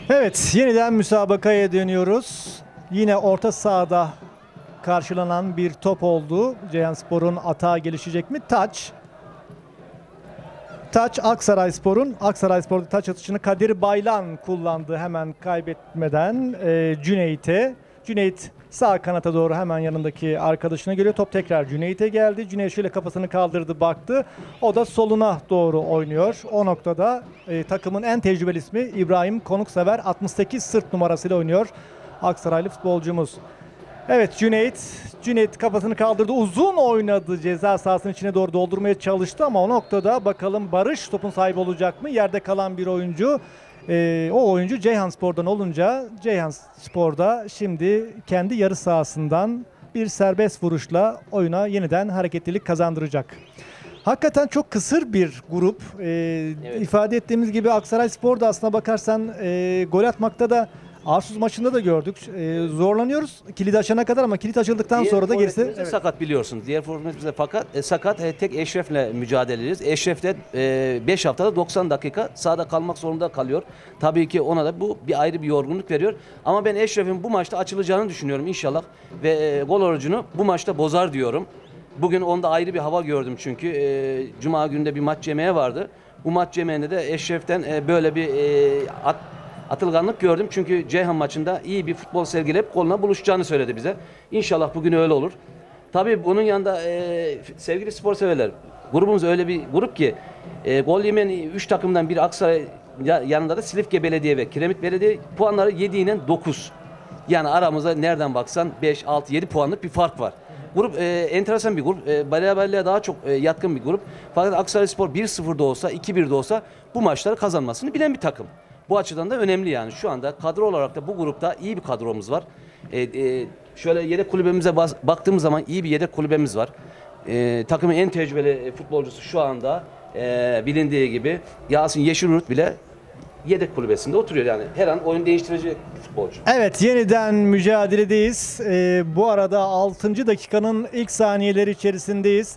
Evet, yeniden müsabakaya dönüyoruz. Yine orta sahada karşılanan bir top oldu. Ceyhanspor'un atağa gelişecek mi? Taç. Taç Aksarayspor'un. Aksarayspor'da taç atışını Kadir Baylan kullandı hemen kaybetmeden Cüneyt'e. Cüneyt sağ kanata doğru hemen yanındaki arkadaşına geliyor. Top tekrar Cüneyt'e geldi. Cüneyt şöyle kafasını kaldırdı baktı. O da soluna doğru oynuyor. O noktada takımın en tecrübeli ismi İbrahim Konuksever 68 sırt numarasıyla oynuyor. Aksaraylı futbolcumuz. Evet Cüneyt kafasını kaldırdı. Uzun oynadı. Ceza sahasının içine doğru doldurmaya çalıştı ama o noktada bakalım Barış topun sahibi olacak mı? Yerde kalan bir oyuncu. O oyuncu Ceyhanspor'dan olunca Ceyhanspor'da şimdi kendi yarı sahasından bir serbest vuruşla oyuna yeniden hareketlilik kazandıracak. Hakikaten çok kısır bir grup. Evet. İfade ettiğimiz gibi Aksarayspor'da aslına bakarsan gol atmakta da Arsuz maçında da gördük. Zorlanıyoruz kilit açana kadar ama kilit açıldıktan sonra da gerisi. Evet. Sakat biliyorsunuz. Diğer forvetimiz de sakat. Tek Eşref'le mücadele ediyoruz. Eşref de 5 haftada 90 dakika sahada kalmak zorunda kalıyor. Tabii ki ona da bu ayrı bir yorgunluk veriyor. Ama ben Eşref'in bu maçta açılacağını düşünüyorum inşallah. Ve gol orucunu bu maçta bozar diyorum. Bugün onda ayrı bir hava gördüm çünkü. Cuma günde bir maç yemeği vardı. Bu maç yemeğinde de Eşref'ten böyle bir atılganlık gördüm. Çünkü Ceyhan maçında iyi bir futbol sergileyip golüne buluşacağını söyledi bize. İnşallah bugün öyle olur. Tabii bunun yanında sevgili spor severler, grubumuz öyle bir grup ki gol yemeyen 3 takımdan biri Aksaray, yanında da Silifke Belediye ve Kiremit Belediye, puanları 7 ile 9. Yani aramızda nereden baksan 5, 6, 7 puanlık bir fark var. Grup enteresan bir grup. Beraberliğe daha çok yatkın bir grup. Fakat Aksarayspor 1-0'da olsa, 2-1'de olsa bu maçları kazanmasını bilen bir takım. Bu açıdan da önemli yani. Şu anda kadro olarak da bu grupta iyi bir kadromuz var. Şöyle yedek kulübemize baktığımız zaman iyi bir yedek kulübemiz var. Takımın en tecrübeli futbolcusu şu anda bilindiği gibi Yasin Yeşilyurt bile yedek kulübesinde oturuyor yani. Her an oyun değiştirecek futbolcu. Evet, yeniden mücadeledeyiz. Bu arada 6. dakikanın ilk saniyeleri içerisindeyiz.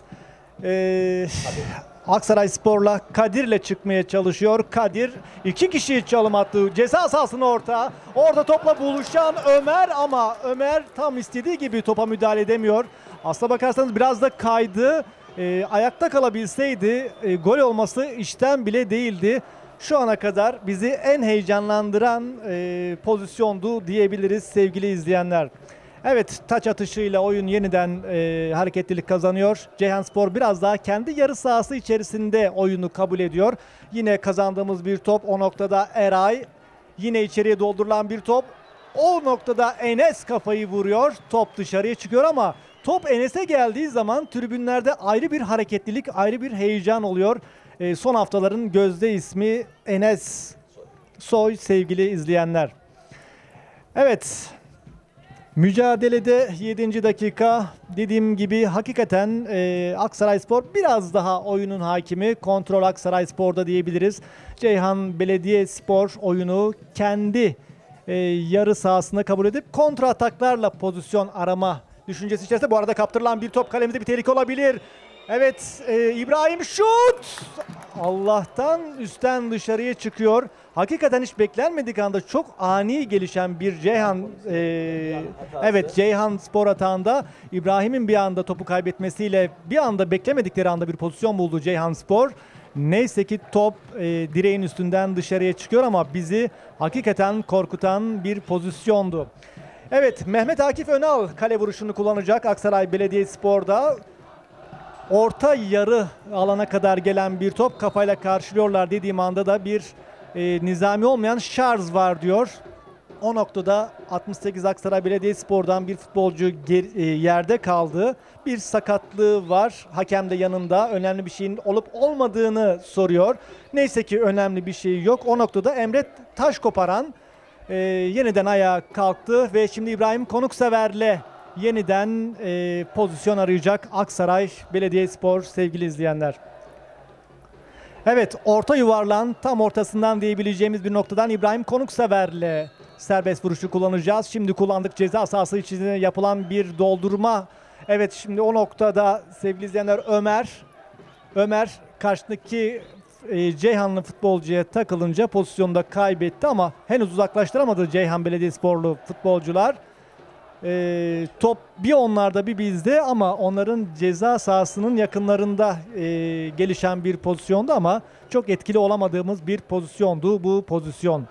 Aksarayspor'la Kadir'le çıkmaya çalışıyor. Kadir 2 kişiyi çalım attı. Ceza sahasına orada topla buluşan Ömer ama Ömer tam istediği gibi topa müdahale edemiyor. Aslına bakarsanız biraz da kaydı. Ayakta kalabilseydi gol olması işten bile değildi. Şu ana kadar bizi en heyecanlandıran pozisyondu diyebiliriz sevgili izleyenler. Evet, taç atışıyla oyun yeniden hareketlilik kazanıyor. Ceyhanspor biraz daha kendi yarı sahası içerisinde oyunu kabul ediyor. Yine kazandığımız bir top, o noktada Eray. Yine içeriye doldurulan bir top. O noktada Enes kafayı vuruyor. Top dışarıya çıkıyor ama top Enes'e geldiği zaman tribünlerde ayrı bir hareketlilik, ayrı bir heyecan oluyor. Son haftaların gözde ismi Enes Soy sevgili izleyenler. Evet. Mücadelede 7. dakika dediğim gibi hakikaten Aksarayspor biraz daha oyunun hakimi. Kontrol Aksarayspor'da diyebiliriz. Ceyhan Belediyespor oyunu kendi yarı sahasında kabul edip kontra ataklarla pozisyon arama düşüncesi içerisinde. Bu arada kaptırılan bir top, kalemizde bir tehlike olabilir. Evet, İbrahim şut! Allah'tan üstten dışarıya çıkıyor. Hakikaten hiç beklenmedik anda çok ani gelişen bir Ceyhan Spor atağında İbrahim'in bir anda topu kaybetmesiyle bir anda beklemedikleri anda bir pozisyon buldu Ceyhan Spor. Neyse ki top direğin üstünden dışarıya çıkıyor ama bizi hakikaten korkutan bir pozisyondu. Evet, Mehmet Akif Önal kale vuruşunu kullanacak Aksaray Belediyespor'da. Orta yarı alana kadar gelen bir top, kafayla karşılıyorlar dediğim anda da bir nizami olmayan şarj var diyor. O noktada 68 Aksaray Belediyespor'dan bir futbolcu yerde kaldı. Bir sakatlığı var. Hakem de yanında, önemli bir şeyin olup olmadığını soruyor. Neyse ki önemli bir şey yok. O noktada Emre Taşkoparan yeniden ayağa kalktı ve şimdi İbrahim Konuksever'le yeniden pozisyon arayacak Aksaray Belediyespor sevgili izleyenler. Evet, orta yuvarlan tam ortasından diyebileceğimiz bir noktadan İbrahim Konuksever'le serbest vuruşu kullanacağız. Şimdi kullandık, ceza sahası içinde yapılan bir doldurma. Evet, şimdi o noktada sevgili izleyenler Ömer karşıdaki Ceyhanlı futbolcuya takılınca pozisyonda kaybetti ama henüz uzaklaştıramadı Ceyhan Belediyesporlu futbolcular. Top bir onlarda bir bizde ama onların ceza sahasının yakınlarında gelişen bir pozisyondu ama çok etkili olamadığımız bir pozisyondu bu pozisyon.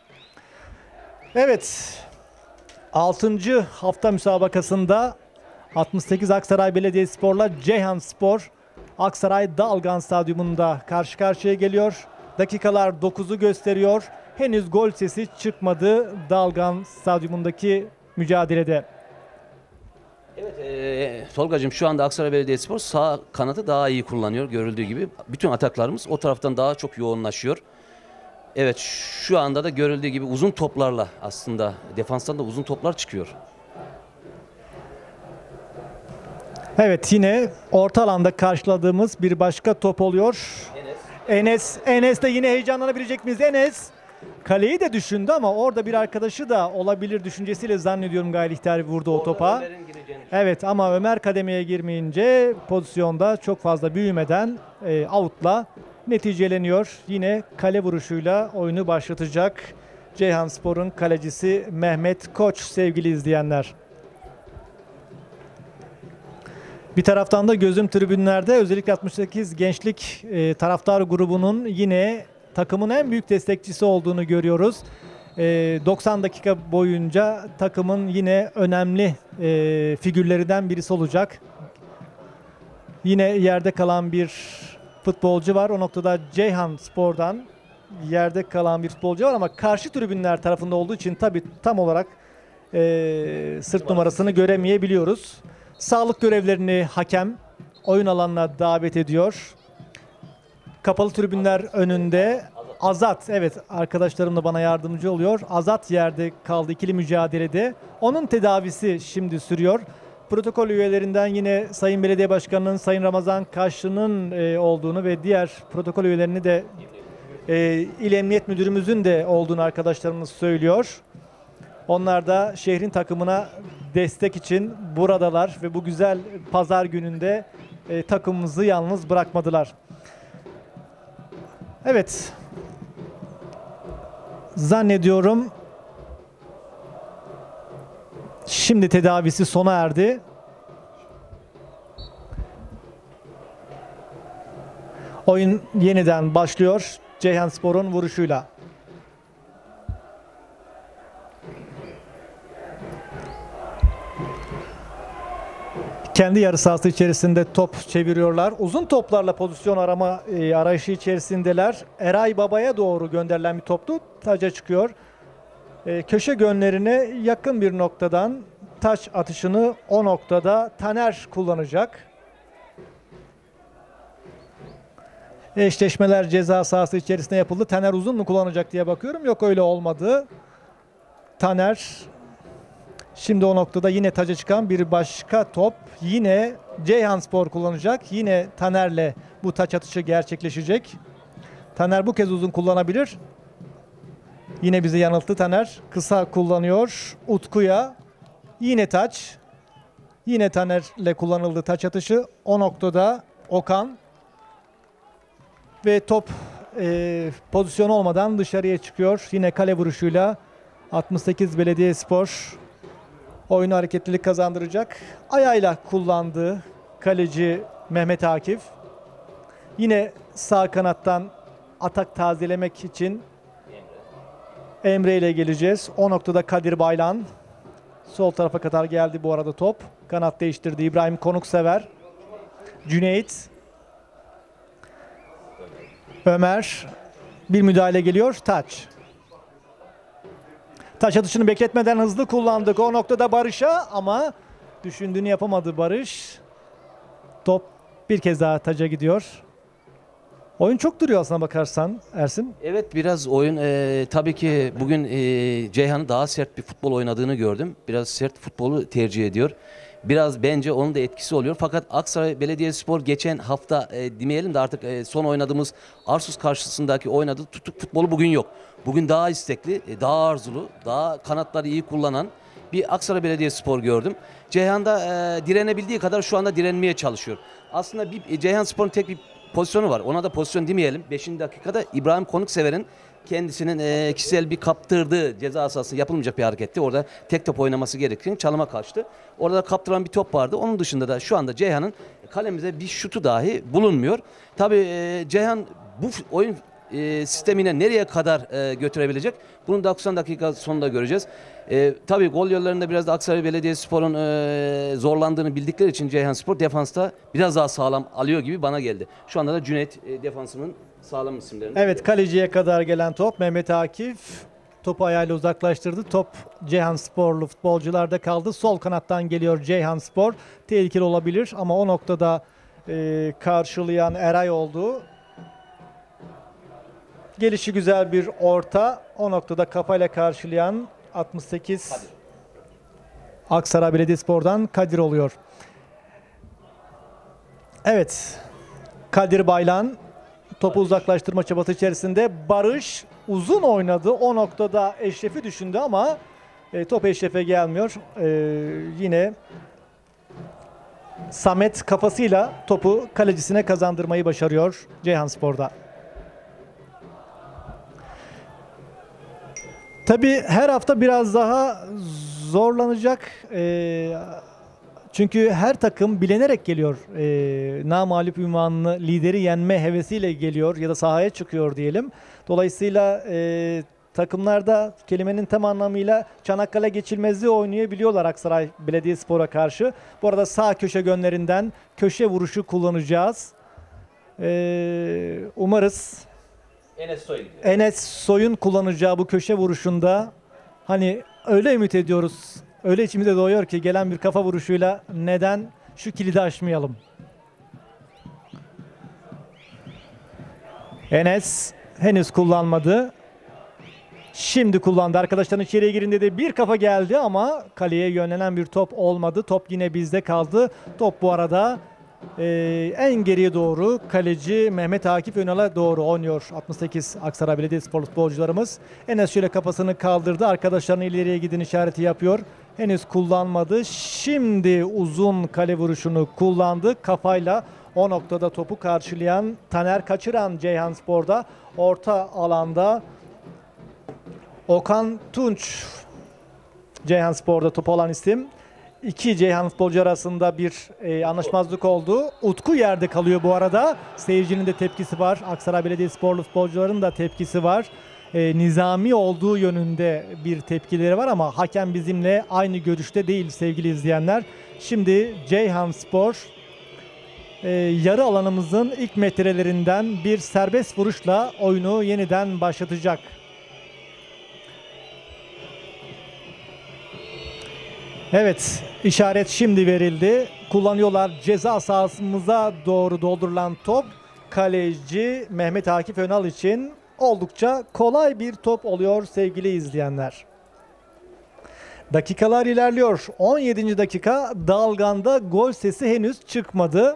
Evet, 6. hafta müsabakasında 68 Aksaray Belediyespor'la Ceyhanspor Aksaray Dalgan Stadyumunda karşı karşıya geliyor. Dakikalar 9'u gösteriyor. Henüz gol sesi çıkmadı Dalgan Stadyumundaki mücadelede. Evet, Tolgacığım, şu anda Aksaray Belediyespor sağ kanadı daha iyi kullanıyor görüldüğü gibi. Bütün ataklarımız o taraftan daha çok yoğunlaşıyor. Evet, şu anda da görüldüğü gibi uzun toplarla aslında defanstan da uzun toplar çıkıyor. Evet, yine orta alanda karşıladığımız bir başka top oluyor. Enes de yine heyecanlanabilecek miyiz? Enes kaleyi de düşündü ama orada bir arkadaşı da olabilir düşüncesiyle zannediyorum Gaye Lihter vurdu o topa. Evet, ama Ömer kademeye girmeyince pozisyonda çok fazla büyümeden out'la neticeleniyor. Yine kale vuruşuyla oyunu başlatacak Ceyhanspor'un kalecisi Mehmet Koç sevgili izleyenler. Bir taraftan da gözüm tribünlerde, özellikle 68 gençlik taraftar grubunun yine takımın en büyük destekçisi olduğunu görüyoruz. 90 dakika boyunca takımın yine önemli figürlerinden birisi olacak. Yine yerde kalan bir futbolcu var. O noktada Ceyhanspor'dan yerde kalan bir futbolcu var ama karşı tribünler tarafında olduğu için tabii tam olarak sırt numarasını göremeyebiliyoruz. Sağlık görevlerini hakem oyun alanına davet ediyor. Kapalı tribünler önünde Azat, evet, arkadaşlarım da bana yardımcı oluyor. Azat yerde kaldı ikili mücadelede. Onun tedavisi şimdi sürüyor. Protokol üyelerinden yine Sayın Belediye Başkanı'nın, Sayın Ramazan Kaşlı'nın olduğunu ve diğer protokol üyelerini de İl Emniyet Müdürümüzün de olduğunu arkadaşlarımız söylüyor. Onlar da şehrin takımına destek için buradalar ve bu güzel pazar gününde takımımızı yalnız bırakmadılar. Evet. Zannediyorum şimdi tedavisi sona erdi. Oyun yeniden başlıyor Ceyhanspor'un vuruşuyla. Kendi yarı sahası içerisinde top çeviriyorlar. Uzun toplarla pozisyon arama arayışı içerisindeler. Eray Baba'ya doğru gönderilen bir toptu. Taca çıkıyor. Köşe gönlerine yakın bir noktadan taç atışını o noktada Taner kullanacak. Eşleşmeler ceza sahası içerisinde yapıldı. Taner uzun mu kullanacak diye bakıyorum. Yok, öyle olmadı. Taner şimdi o noktada yine taca çıkan bir başka top. Yine Ceyhanspor kullanacak. Yine Taner'le bu taç atışı gerçekleşecek. Taner bu kez uzun kullanabilir. Yine bizi yanılttı Taner. Kısa kullanıyor. Utku'ya. Yine taç. Yine Taner'le kullanıldı taç atışı. O noktada Okan. Ve top pozisyon olmadan dışarıya çıkıyor. Yine kale vuruşuyla 68 Belediyespor oyunu hareketlilik kazandıracak. Ayağıyla kullandı kaleci Mehmet Akif. Yine sağ kanattan atak tazelemek için Emre ile geleceğiz. O noktada Kadir Baylan. Sol tarafa kadar geldi bu arada top. Kanat değiştirdi İbrahim Konuksever. Cüneyt. Ömer. Bir müdahale geliyor. Taç. Taç atışını bekletmeden hızlı kullandık. O noktada Barış'a ama düşündüğünü yapamadı Barış. Top bir kez daha taca gidiyor. Oyun çok duruyor aslına bakarsan Ersin. Evet, biraz oyun tabii ki bugün Ceyhan'ın daha sert bir futbol oynadığını gördüm. Biraz sert futbolu tercih ediyor. Biraz bence onun da etkisi oluyor. Fakat Aksaray Belediyespor geçen hafta demeyelim de artık son oynadığımız Arsus karşısındaki oynadığı tutuk futbolu bugün yok. Bugün daha istekli, daha arzulu, daha kanatları iyi kullanan bir Aksaray Belediyespor gördüm. Ceyhan'da direnebildiği kadar şu anda direnmeye çalışıyor. Aslında Ceyhanspor'un tek bir pozisyonu var. Ona da pozisyon demeyelim. 5. dakikada İbrahim Konuksever'in kendisinin kişisel bir kaptırdığı ceza sahası yapılmayacak bir hareketti. Orada tek top oynaması gerekirken çalıma kaçtı. Orada kaptıran bir top vardı. Onun dışında da şu anda Ceyhan'ın kalemize bir şutu dahi bulunmuyor. Tabii Ceyhan bu oyun sistemine nereye kadar götürebilecek? Bunu 90 dakika sonunda göreceğiz. Tabii gol yollarında biraz da Aksaray Belediyespor'un zorlandığını bildikleri için Ceyhanspor defansta biraz daha sağlam alıyor gibi bana geldi. Şu anda da Cüneyt defansının sağlam isimlerinden. Evet, kaleciye kadar gelen top Mehmet Akif topu ayağıyla uzaklaştırdı. Top Ceyhansporlu futbolcularda kaldı. Sol kanattan geliyor Ceyhanspor. Tehlikeli olabilir ama o noktada karşılayan Eray oldu. Gelişi güzel bir orta. O noktada kafayla karşılayan 68 Kadir. Aksaray Belediyespor'dan Kadir oluyor. Evet. Kadir Baylan topu uzaklaştırma çabası içerisinde. Barış uzun oynadı. O noktada Eşref'i düşündü ama top Eşref'e gelmiyor. Yine Samet kafasıyla topu kalecisine kazandırmayı başarıyor Ceyhanspor'da. Tabii her hafta biraz daha zorlanacak. Çünkü her takım bilenerek geliyor. Namağlup ünvanını lideri yenme hevesiyle geliyor ya da sahaya çıkıyor diyelim. Dolayısıyla takımlarda kelimenin tam anlamıyla Çanakkale geçilmezliği oynayabiliyorlar Aksaray Belediyespor'a karşı. Bu arada sağ köşe gönlerinden köşe vuruşu kullanacağız. Umarız Enes Soy gidiyor. Enes Soy'un kullanacağı bu köşe vuruşunda hani öyle ümit ediyoruz, öyle içimize doğuyor ki gelen bir kafa vuruşuyla neden şu kilidi aşmayalım. Enes henüz kullanmadı. Şimdi kullandı. Arkadaşların içeriye girin dedi. Bir kafa geldi ama kaleye yönlenen bir top olmadı. Top yine bizde kaldı. Top bu arada en geriye doğru kaleci Mehmet Akif Önal'a doğru oynuyor 68 Aksaray Belediyespor futbolcularımız. Enes şöyle kafasını kaldırdı. Arkadaşlarının ileriye gidin işareti yapıyor. Henüz kullanmadı. Şimdi uzun kale vuruşunu kullandı. Kafayla o noktada topu karşılayan Taner Kaçıran Ceyhanspor'da. Orta alanda Okan Tunç Ceyhanspor'da top olan isim. İki Ceyhan futbolcu arasında bir anlaşmazlık oldu. Utku yerde kalıyor bu arada. Seyircinin de tepkisi var. Aksaray Belediyesporlu futbolcuların da tepkisi var. Nizami olduğu yönünde bir tepkileri var ama hakem bizimle aynı görüşte değil sevgili izleyenler. Şimdi Ceyhanspor yarı alanımızın ilk metrelerinden bir serbest vuruşla oyunu yeniden başlatacak. Evet, işaret şimdi verildi. Kullanıyorlar ceza sahasımıza doğru doldurulan top. Kaleci Mehmet Akif Önal için oldukça kolay bir top oluyor sevgili izleyenler. Dakikalar ilerliyor. 17. dakika Dalgan'da gol sesi henüz çıkmadı.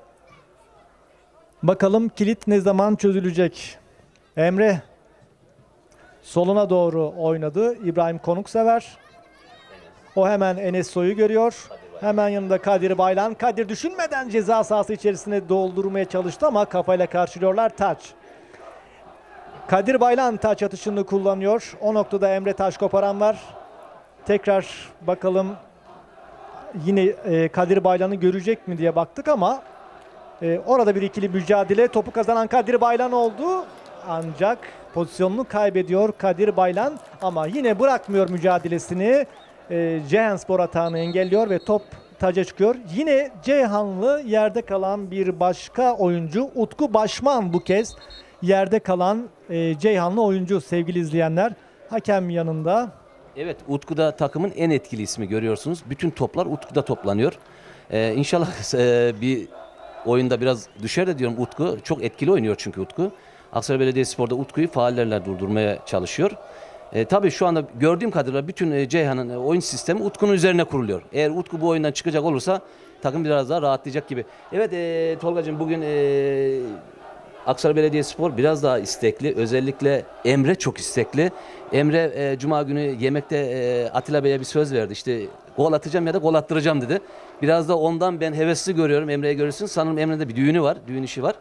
Bakalım kilit ne zaman çözülecek? Emre soluna doğru oynadı. İbrahim Konuksever. O hemen Enes Soy'u görüyor. Hemen yanında Kadir Baylan. Kadir düşünmeden ceza sahası içerisine doldurmaya çalıştı ama kafayla karşılıyorlar. Taç. Kadir Baylan taç atışını kullanıyor. O noktada Emre Taşkoparan var. Tekrar bakalım yine Kadir Baylan'ı görecek mi diye baktık ama orada bir ikili mücadele. Topu kazanan Kadir Baylan oldu. Ancak pozisyonunu kaybediyor Kadir Baylan ama yine bırakmıyor mücadelesini. Ceyhanspor atağını engelliyor ve top taca çıkıyor. Yine Ceyhanlı yerde kalan bir başka oyuncu Utku Başman bu kez yerde kalan Ceyhanlı oyuncu sevgili izleyenler. Hakem yanında. Evet, Utku'da takımın en etkili ismi görüyorsunuz. Bütün toplar Utku'da toplanıyor. İnşallah bir oyunda biraz düşer de diyorum Utku. Çok etkili oynuyor çünkü Utku. Aksaray Belediyespor'da Utku'yu faallerle durdurmaya çalışıyor. Tabii şu anda gördüğüm kadarıyla bütün Ceyhan'ın oyun sistemi Utku'nun üzerine kuruluyor. Eğer Utku bu oyundan çıkacak olursa takım biraz daha rahatlayacak gibi. Evet Tolgacığım bugün Aksaray Belediyespor biraz daha istekli. Özellikle Emre çok istekli. Emre Cuma günü yemekte Atilla Bey'e bir söz verdi. İşte gol atacağım ya da gol attıracağım dedi. Biraz da ondan ben hevesli görüyorum. Emre'ye görürsün. Sanırım Emre'de bir düğünü var. Düğün işi var.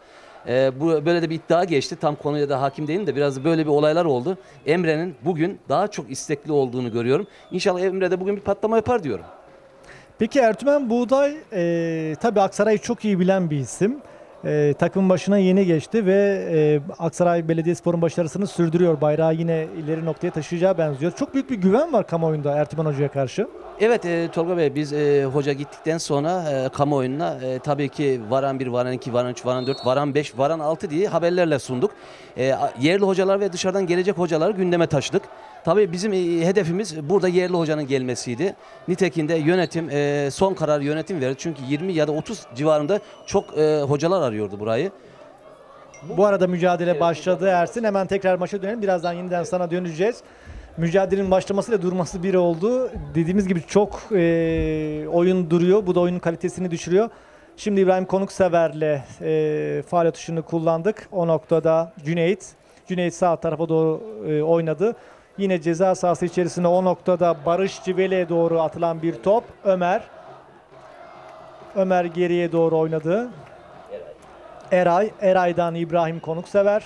Bu böyle de bir iddia geçti. Tam konuya da hakim değilim de biraz böyle bir olaylar oldu. Emre'nin bugün daha çok istekli olduğunu görüyorum. İnşallah Emre de bugün bir patlama yapar diyorum. Peki Ertümen Buğday tabii Aksaray'ı çok iyi bilen bir isim. Takım başına yeni geçti ve Aksaray Belediyespor'un başarısını sürdürüyor. Bayrağı yine ileri noktaya taşıyacağı benziyor. Çok büyük bir güven var kamuoyunda Ertümen Hoca'ya karşı. Evet Tolga Bey biz hoca gittikten sonra kamuoyuna tabii ki varan 1, varan 2, varan 3, varan 4, varan 5, varan 6 diye haberlerle sunduk. Yerli hocalar ve dışarıdan gelecek hocaları gündeme taşıdık. Tabii bizim hedefimiz burada yerli hocanın gelmesiydi. Nitekim de yönetim son karar yönetim verdi. Çünkü 20 ya da 30 civarında çok hocalar arıyordu burayı. Bu arada mücadele başladı Ersin. Hemen tekrar maça dönelim. Birazdan yeniden sana döneceğiz. Mücadelenin başlamasıyla durması bir oldu. Dediğimiz gibi çok oyun duruyor. Bu da oyunun kalitesini düşürüyor. Şimdi İbrahim Konuksever'le faal atışını kullandık. O noktada Cüneyt. Cüneyt sağ tarafa doğru oynadı. Yine ceza sahası içerisinde o noktada Barış Civele'ye doğru atılan bir top. Ömer. Ömer geriye doğru oynadı. Eray. Eray'dan İbrahim Konuksever.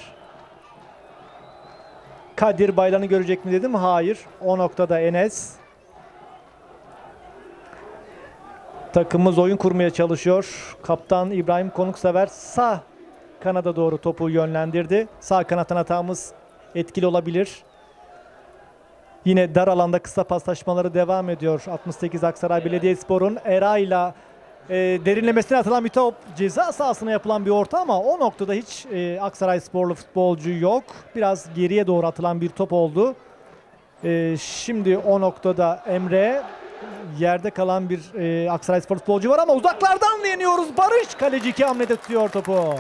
Kadir Baylan'ı görecek mi dedim. Hayır. O noktada Enes. Takımımız oyun kurmaya çalışıyor. Kaptan İbrahim Konuksever sağ kanada doğru topu yönlendirdi. Sağ kanattan hatamız etkili olabilir. Yine dar alanda kısa paslaşmaları devam ediyor. 68 Aksaray Belediyespor'un Eray'la derinlemesine atılan bir top, ceza sahasına yapılan bir orta ama o noktada hiç Aksaray sporlu futbolcu yok. Biraz geriye doğru atılan bir top oldu. Şimdi o noktada Emre, yerde kalan bir Aksaray spor futbolcu var ama uzaklardan deniyoruz. Barış kaleci 2 hamlede tutuyor topu.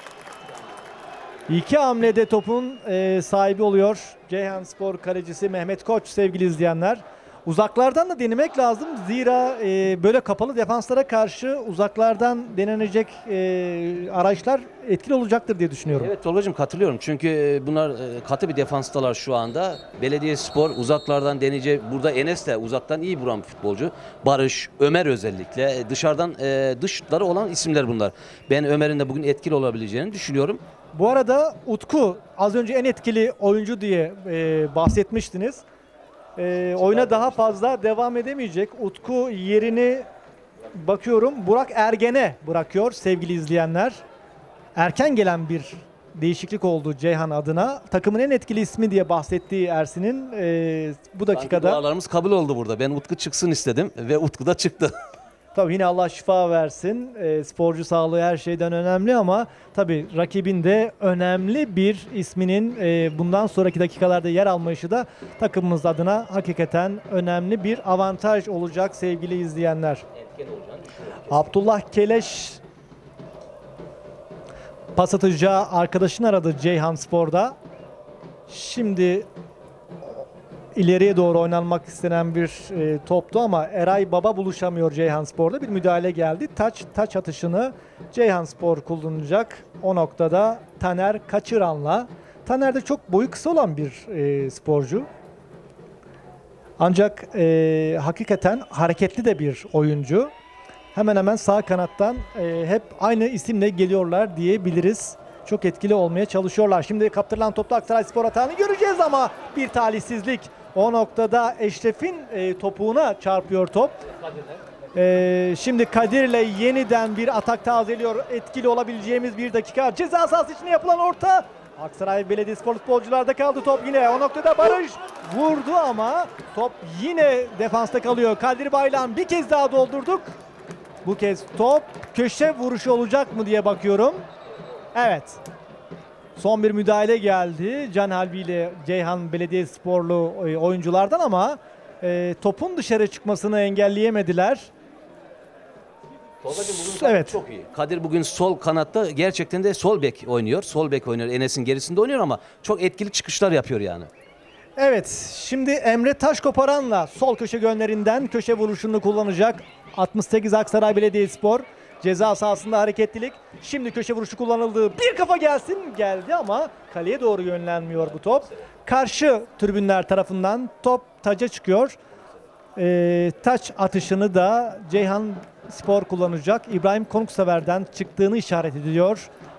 2 hamlede topun sahibi oluyor Ceyhanspor kalecisi Mehmet Koç sevgili izleyenler. Uzaklardan da denemek lazım. Zira böyle kapalı defanslara karşı uzaklardan denenecek araçlar etkili olacaktır diye düşünüyorum. Evet Tolga'cığım katılıyorum. Çünkü bunlar katı bir defanstalar şu anda. Belediyespor uzaklardan deneyecek. Burada Enes de uzaktan iyi vuran bir futbolcu. Barış, Ömer özellikle dışarıdan dışları olan isimler bunlar. Ben Ömer'in de bugün etkili olabileceğini düşünüyorum. Bu arada Utku az önce en etkili oyuncu diye bahsetmiştiniz. Oyuna daha fazla devam edemeyecek. Utku yerini bakıyorum Burak Ergen'e bırakıyor sevgili izleyenler. Erken gelen bir değişiklik oldu Ceyhan adına. Takımın en etkili ismi diye bahsettiği Ersin'in bu dakikada. Sanki dualarımız kabul oldu burada. Ben Utku çıksın istedim ve Utku da çıktı. Tabii yine Allah şifa versin. Sporcu sağlığı her şeyden önemli ama tabii rakibin de önemli bir isminin bundan sonraki dakikalarda yer almayışı da takımımız adına hakikaten önemli bir avantaj olacak sevgili izleyenler. Abdullah Keleş pas atacağı arkadaşını aradı Ceyhanspor'da. Şimdi ileriye doğru oynanmak istenen bir toptu ama Eray Baba buluşamıyor Ceyhanspor'da. Bir müdahale geldi. Taç atışını Ceyhanspor kullanacak. O noktada Taner Kaçıran'la. Taner de çok boyu kısa olan bir sporcu. Ancak hakikaten hareketli de bir oyuncu. Hemen hemen sağ kanattan hep aynı isimle geliyorlar diyebiliriz. Çok etkili olmaya çalışıyorlar. Şimdi kaptırılan topta Aksarayspor hatanı göreceğiz ama bir talihsizlik. O noktada Eşref'in topuğuna çarpıyor top. Şimdi Kadir'le yeniden bir atak tazeliyor. Etkili olabileceğimiz bir dakika. Ceza sahası içine yapılan orta. Aksaray Belediyespor futbolcularda kaldı top yine. O noktada Barış vurdu ama top yine defansta kalıyor. Kadir Baylan bir kez daha doldurduk. Bu kez top köşe vuruşu olacak mı diye bakıyorum. Evet. Son bir müdahale geldi Can Halbi ile Ceyhan Belediyesporlu oyunculardan ama topun dışarı çıkmasını engelleyemediler. Tolga'cığım bugün Evet. çok iyi. Kadir bugün sol kanatta gerçekten de sol bek oynuyor. Sol bek oynuyor. Enes'in gerisinde oynuyor ama çok etkili çıkışlar yapıyor yani. Evet. Şimdi Emre Taşkoparan'la sol köşe gönlerinden köşe vuruşunu kullanacak. 68 Aksaray Belediyespor. Ceza sahasında hareketlilik. Şimdi köşe vuruşu kullanıldı. Bir kafa gelsin. Geldi ama kaleye doğru yönlenmiyor bu top. Karşı tribünler tarafından top taca çıkıyor. Taç atışını da Ceyhan Spor kullanacak. İbrahim Konuksever'den çıktığını işaret ediyor.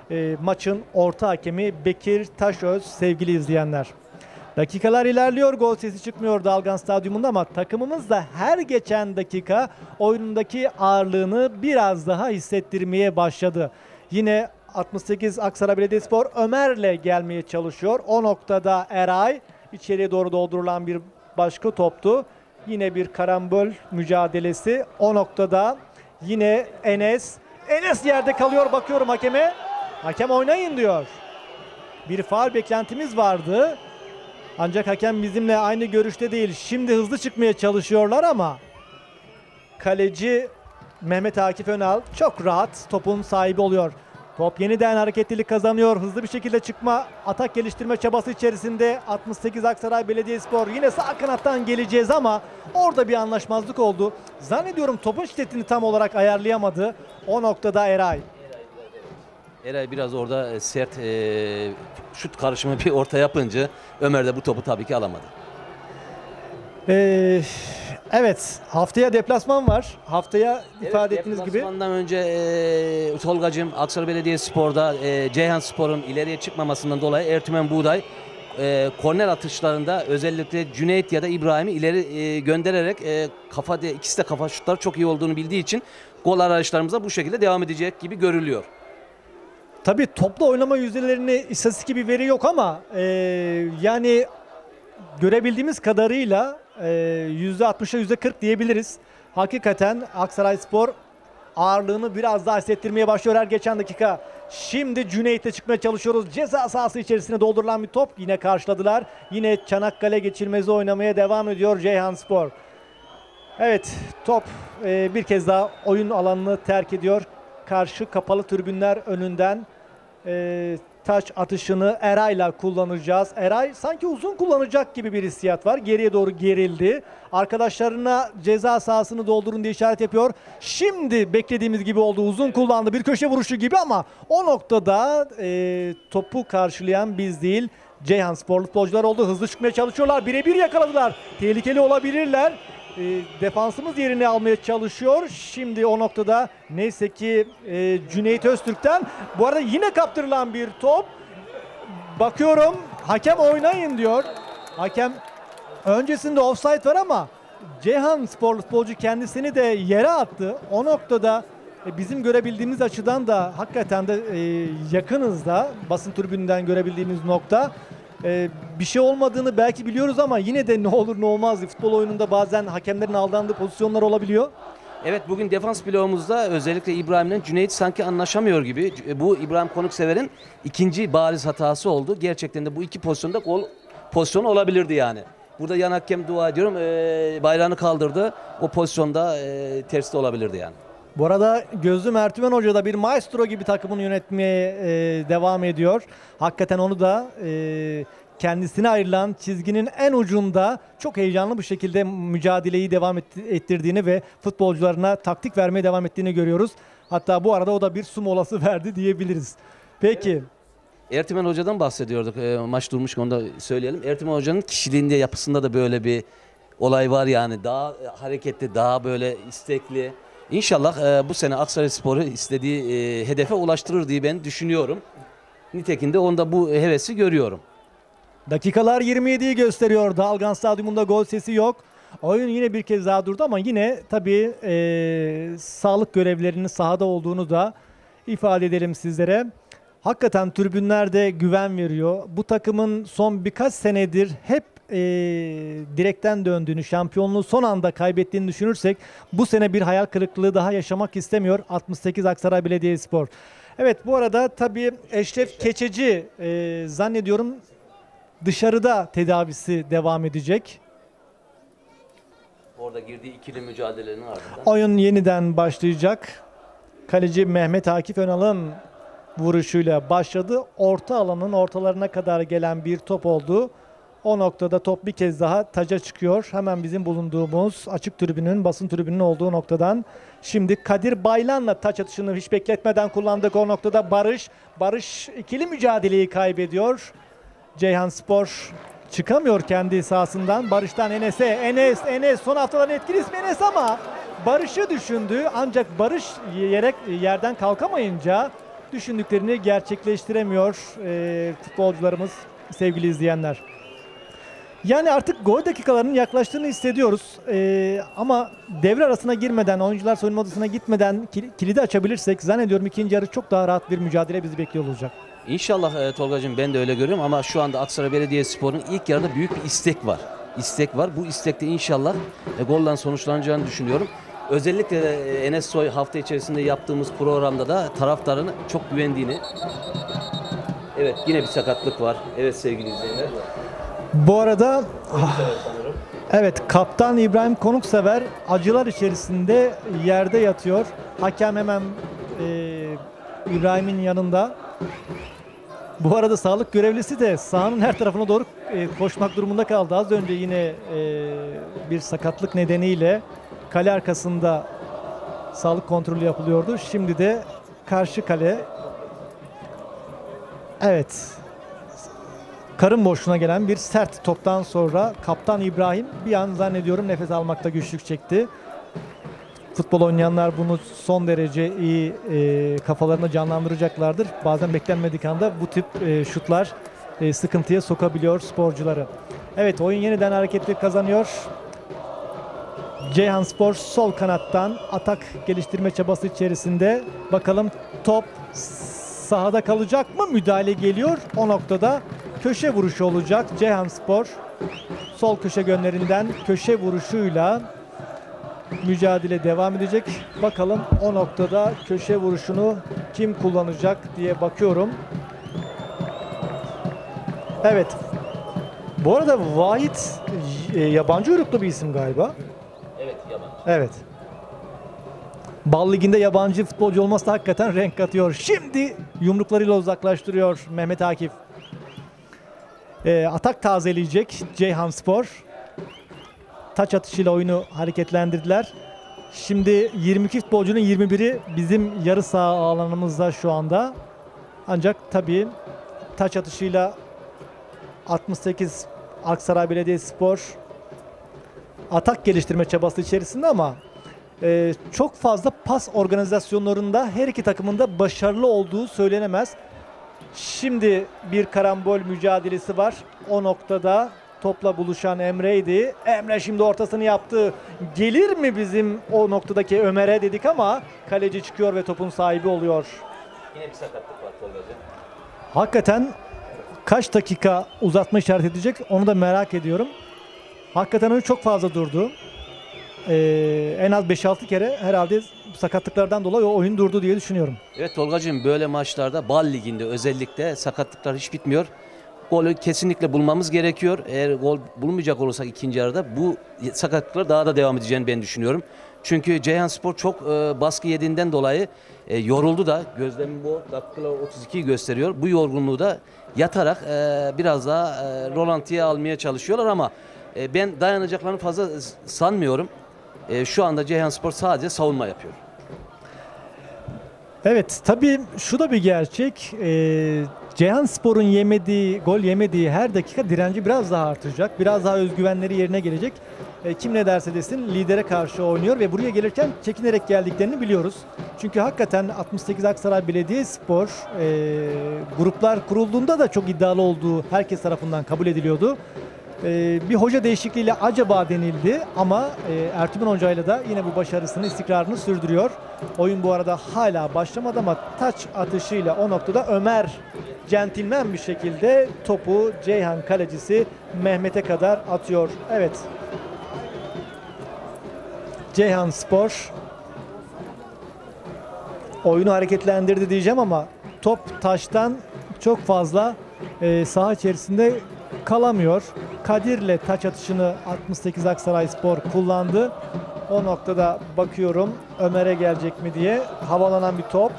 Maçın orta hakemi Bekir Taşöz sevgili izleyenler. Dakikalar ilerliyor, gol sesi çıkmıyor Dalgan Stadyumunda ama takımımız da her geçen dakika oyunundaki ağırlığını biraz daha hissettirmeye başladı. Yine 68 Aksaray Belediyespor Ömer'le gelmeye çalışıyor. O noktada Eray içeriye doğru doldurulan bir başka toptu. Yine bir karambol mücadelesi. O noktada yine Enes. Enes yerde kalıyor, bakıyorum hakeme. Hakem oynayın diyor. Bir faul beklentimiz vardı. Ancak hakem bizimle aynı görüşte değil. Şimdi hızlı çıkmaya çalışıyorlar ama kaleci Mehmet Akif Önal çok rahat topun sahibi oluyor. Top yeniden hareketlilik kazanıyor. Hızlı bir şekilde çıkma, atak geliştirme çabası içerisinde 68 Aksaray Belediyespor. Yine sağ kanattan geleceğiz ama orada bir anlaşmazlık oldu. Zannediyorum topun şiddetini tam olarak ayarlayamadı. O noktada Eray. Eray biraz orada sert şut karışımı bir orta yapınca Ömer de bu topu tabii ki alamadı. Evet, haftaya deplasman var. Haftaya ifade ettiğiniz gibi. Deplasmandan önce Tolgacığım Aksaray Belediyespor'da Ceyhanspor'un ileriye çıkmamasından dolayı Ertümen Buğday korner atışlarında özellikle Cüneyt ya da İbrahim'i ileri göndererek ikisi de kafa şutları çok iyi olduğunu bildiği için gol arayışlarımıza bu şekilde devam edecek gibi görülüyor. Tabii topla oynama yüzdelerini istatistik bir veri yok ama yani görebildiğimiz kadarıyla %60'a %40 diyebiliriz. Hakikaten Aksarayspor ağırlığını biraz daha hissettirmeye başlıyor her geçen dakika. Şimdi Cüneyt'e çıkmaya çalışıyoruz. Ceza sahası içerisine doldurulan bir top. Yine karşıladılar. Yine Çanakkale geçilmezi oynamaya devam ediyor Ceyhanspor. Evet, top bir kez daha oyun alanını terk ediyor. Karşı kapalı tribünler önünden taç atışını Eray'la kullanacağız. Eray sanki uzun kullanacak gibi bir hissiyat var. Geriye doğru gerildi. Arkadaşlarına ceza sahasını doldurun diye işaret yapıyor. Şimdi beklediğimiz gibi oldu. Uzun kullandı. Bir köşe vuruşu gibi ama o noktada topu karşılayan biz değil, Ceyhanspor futbolcular oldu. Hızlı çıkmaya çalışıyorlar. Birebir yakaladılar. Tehlikeli olabilirler. Defansımız yerini almaya çalışıyor. Şimdi o noktada neyse ki Cüneyt Öztürk'ten bu arada yine kaptırılan bir top. Bakıyorum hakem oynayın diyor. Hakem öncesinde offside var ama Ceyhanspor futbolcu kendisini de yere attı. O noktada bizim görebildiğimiz açıdan da hakikaten de yakınız da basın tribününden görebildiğimiz nokta. Bir şey olmadığını belki biliyoruz ama yine de ne olur ne olmaz. Futbol oyununda bazen hakemlerin aldandığı pozisyonlar olabiliyor. Evet, bugün defans bloğumuzda özellikle İbrahim'le Cüneyt sanki anlaşamıyor gibi. Bu İbrahim Konuksever'in ikinci bariz hatası oldu. Gerçekten de bu iki pozisyonda gol pozisyonu olabilirdi yani. Burada yan hakem dua ediyorum bayrağını kaldırdı. O pozisyonda tersi de olabilirdi yani. Bu arada Gözlüm Ertümen Hoca da bir maestro gibi takımını yönetmeye devam ediyor. Hakikaten onu da kendisine ayrılan çizginin en ucunda çok heyecanlı bir şekilde mücadeleyi devam ettirdiğini ve futbolcularına taktik vermeye devam ettiğini görüyoruz. Hatta bu arada o da bir su molası verdi diyebiliriz. Peki. Evet. Ertümen Hoca'dan bahsediyorduk. Maç durmuşken onu da söyleyelim. Ertümen Hoca'nın kişiliğinde, yapısında da böyle bir olay var yani. Daha hareketli, daha böyle istekli. İnşallah bu sene Aksarayspor'u istediği hedefe ulaştırır diye ben düşünüyorum. Nitekim de onda bu hevesi görüyorum. Dakikalar 27'yi gösteriyor. Dalgan Stadyumunda gol sesi yok. Oyun yine bir kez daha durdu ama yine tabii sağlık görevlilerinin sahada olduğunu da ifade edelim sizlere. Hakikaten tribünlerde güven veriyor. Bu takımın son birkaç senedir hep direkten döndüğünü, şampiyonluğu son anda kaybettiğini düşünürsek bu sene bir hayal kırıklığı daha yaşamak istemiyor 68 Aksaray Belediyespor. Evet, bu arada tabii Eşref Keçeci zannediyorum dışarıda tedavisi devam edecek. Orada girdiği ikili mücadelenin ardından. Oyun yeniden başlayacak. Kaleci Mehmet Akif Önal'ın vuruşuyla başladı. Orta alanın ortalarına kadar gelen bir top oldu. O noktada top bir kez daha taca çıkıyor. Hemen bizim bulunduğumuz açık tribünün, basın tribünün olduğu noktadan. Şimdi Kadir Baylan'la taç atışını hiç bekletmeden kullandık. O noktada Barış ikili mücadeleyi kaybediyor. Ceyhanspor çıkamıyor kendi sahasından. Barış'tan Enes'e. Enes son haftaların etkili ismi Enes ama Barış'ı düşündü. Ancak Barış yerden kalkamayınca düşündüklerini gerçekleştiremiyor futbolcularımız, sevgili izleyenler. Yani artık gol dakikalarının yaklaştığını hissediyoruz. Ama devre arasına girmeden, oyuncular soyunma odasına gitmeden kilidi açabilirsek zannediyorum ikinci yarı çok daha rahat bir mücadele bizi bekliyor olacak. İnşallah Tolgacığım, ben de öyle görüyorum ama şu anda Aksaray Belediyespor'un ilk yarıda büyük bir istek var. Bu istekte inşallah golle sonuçlanacağını düşünüyorum. Özellikle de Enes Soy hafta içerisinde yaptığımız programda da taraftarın çok güvendiğini. Evet, yine bir sakatlık var. Evet sevgili izleyenler. Bu arada evet, kaptan İbrahim Konuksever acılar içerisinde yerde yatıyor. Hakem hemen İbrahim'in yanında. Bu arada sağlık görevlisi de sahanın her tarafına doğru koşmak durumunda kaldı. Az önce yine bir sakatlık nedeniyle kale arkasında sağlık kontrolü yapılıyordu. Şimdi de karşı kale. Evet. Karın boşluğuna gelen bir sert toptan sonra kaptan İbrahim bir an zannediyorum nefes almakta güçlük çekti. Futbol oynayanlar bunu son derece iyi kafalarına canlandıracaklardır. Bazen beklenmedik anda bu tip şutlar sıkıntıya sokabiliyor sporcuları. Evet, oyun yeniden hareketli kazanıyor. Ceyhanspor sol kanattan atak geliştirme çabası içerisinde. Bakalım top sahada kalacak mı? Müdahale geliyor. O noktada köşe vuruşu olacak. Ceyhanspor sol köşe gönlerinden köşe vuruşuyla mücadele devam edecek. Bakalım o noktada köşe vuruşunu kim kullanacak diye bakıyorum. Evet. Bu arada Vahit yabancı uyruklu bir isim galiba. Evet, yabancı. Evet. Bal Ligi'nde yabancı futbolcu olması da hakikaten renk katıyor. Şimdi yumruklarıyla uzaklaştırıyor Mehmet Akif. Atak tazeleyecek Ceyhanspor. Taç atışıyla oyunu hareketlendirdiler. Şimdi 22 futbolcunun 21'i bizim yarı saha alanımızda şu anda. Ancak tabii taç atışıyla 68 Aksaray Belediyespor atak geliştirme çabası içerisinde ama çok fazla pas organizasyonlarında her iki takımın da başarılı olduğu söylenemez. Şimdi bir karambol mücadelesi var. O noktada topla buluşan Emre'ydi. Emre şimdi ortasını yaptı. Gelir mi bizim o noktadaki Ömer'e dedik ama kaleci çıkıyor ve topun sahibi oluyor. Yine bir sakatlık var Tolgacığım. Hakikaten kaç dakika uzatma işaret edecek onu da merak ediyorum. Hakikaten oyun çok fazla durdu. En az 5-6 kere herhalde sakatlıklardan dolayı o oyun durdu diye düşünüyorum. Evet Tolgacığım, böyle maçlarda Bal Ligi'nde özellikle sakatlıklar hiç bitmiyor. Golü kesinlikle bulmamız gerekiyor. Eğer gol bulmayacak olursak ikinci yarıda bu sakatlıklar daha da devam edeceğini ben düşünüyorum. Çünkü Ceyhanspor çok baskı yediğinden dolayı yoruldu da, gözlemim bu dakikalar 32'yi gösteriyor. Bu yorgunluğu da yatarak biraz daha rolantiye almaya çalışıyorlar ama ben dayanacaklarını fazla sanmıyorum. Şu anda Ceyhanspor sadece savunma yapıyor. Evet, tabii şu da bir gerçek. Ceyhanspor'un gol yemediği her dakika direnci biraz daha artacak. Biraz daha özgüvenleri yerine gelecek. Kim ne derse desin lidere karşı oynuyor ve buraya gelirken çekinerek geldiklerini biliyoruz. Çünkü hakikaten 68 Aksaray Belediyespor gruplar kurulduğunda da çok iddialı olduğu herkes tarafından kabul ediliyordu. Bir hoca değişikliğiyle acaba denildi ama Ertuğrul Hoca'yla da yine bu başarısını, istikrarını sürdürüyor. Oyun bu arada hala başlamadı ama taç atışıyla o noktada Ömer centilmen bir şekilde topu Ceyhan kalecisi Mehmet'e kadar atıyor. Evet. Ceyhanspor oyunu hareketlendirdi diyeceğim ama top taştan çok fazla saha içerisinde kalamıyor. Kadir'le taç atışını 68 Aksarayspor kullandı. O noktada bakıyorum Ömer'e gelecek mi diye. Havalanan bir top.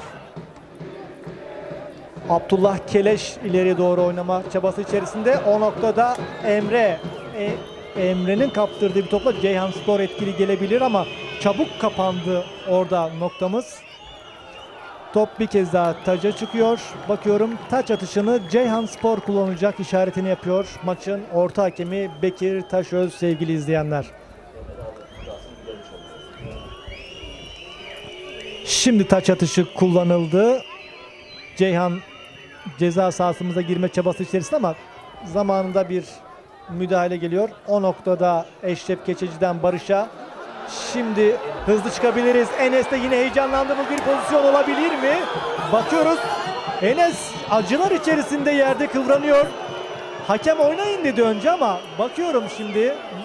Abdullah Keleş ileriye doğru oynama çabası içerisinde. O noktada Emre'nin kaptırdığı bir topla Ceyhanspor etkili gelebilir ama çabuk kapandı orada noktamız. Top bir kez daha taca çıkıyor. Bakıyorum taç atışını Ceyhanspor kullanacak işaretini yapıyor. Maçın orta hakemi Bekir Taşöz sevgili izleyenler. Şimdi taç atışı kullanıldı. Ceyhan ceza sahasımıza girme çabası içerisinde ama zamanında bir müdahale geliyor. O noktada Eşref Keçeci'den Barış'a. Şimdi hızlı çıkabiliriz. Enes de yine heyecanlandığımız bir pozisyon olabilir mi? Bakıyoruz. Enes acılar içerisinde yerde kıvranıyor. Hakem oynayın dedi önce ama bakıyorum şimdi.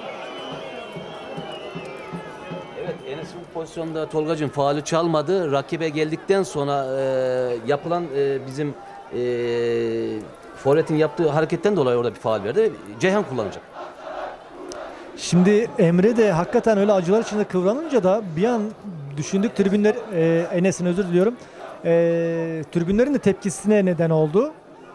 Evet, Enes bu pozisyonda Tolgacığım faulü çalmadı. Rakibe geldikten sonra yapılan bizim forvetin yaptığı hareketten dolayı orada bir faul verdi. Ceyhan kullanacak. Şimdi Emre de hakikaten öyle acılar içinde kıvranınca da bir an düşündük tribünler, Enes'in özür diliyorum. Tribünlerin de tepkisine neden oldu.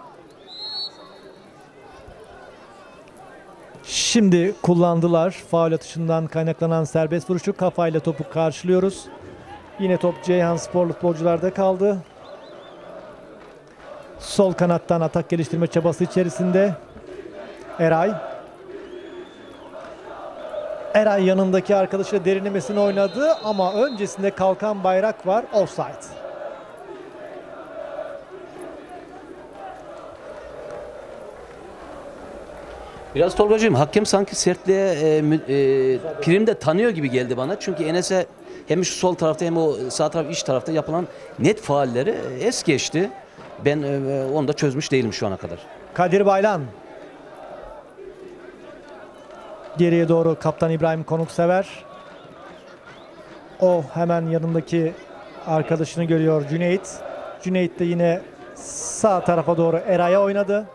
Şimdi kullandılar. Faul atışından kaynaklanan serbest vuruşu, kafayla topu karşılıyoruz. Yine top Ceyhan Sporlu futbolcularda kaldı. Sol kanattan atak geliştirme çabası içerisinde Eray. Eray yanındaki arkadaşıyla derinlemesine oynadı ama öncesinde kalkan bayrak var. Offside. Biraz Tolgacığım hakem sanki sertliğe prim de tanıyor gibi geldi bana. Çünkü Enes'e hem şu sol tarafta hem o sağ taraf iç tarafta yapılan net faulleri es geçti. Ben onu da çözmüş değilim şu ana kadar. Kadir Baylan. Geriye doğru kaptan İbrahim Konuksever. O hemen yanındaki arkadaşını görüyor Cüneyt. Cüneyt de yine sağ tarafa doğru Eray'a oynadı.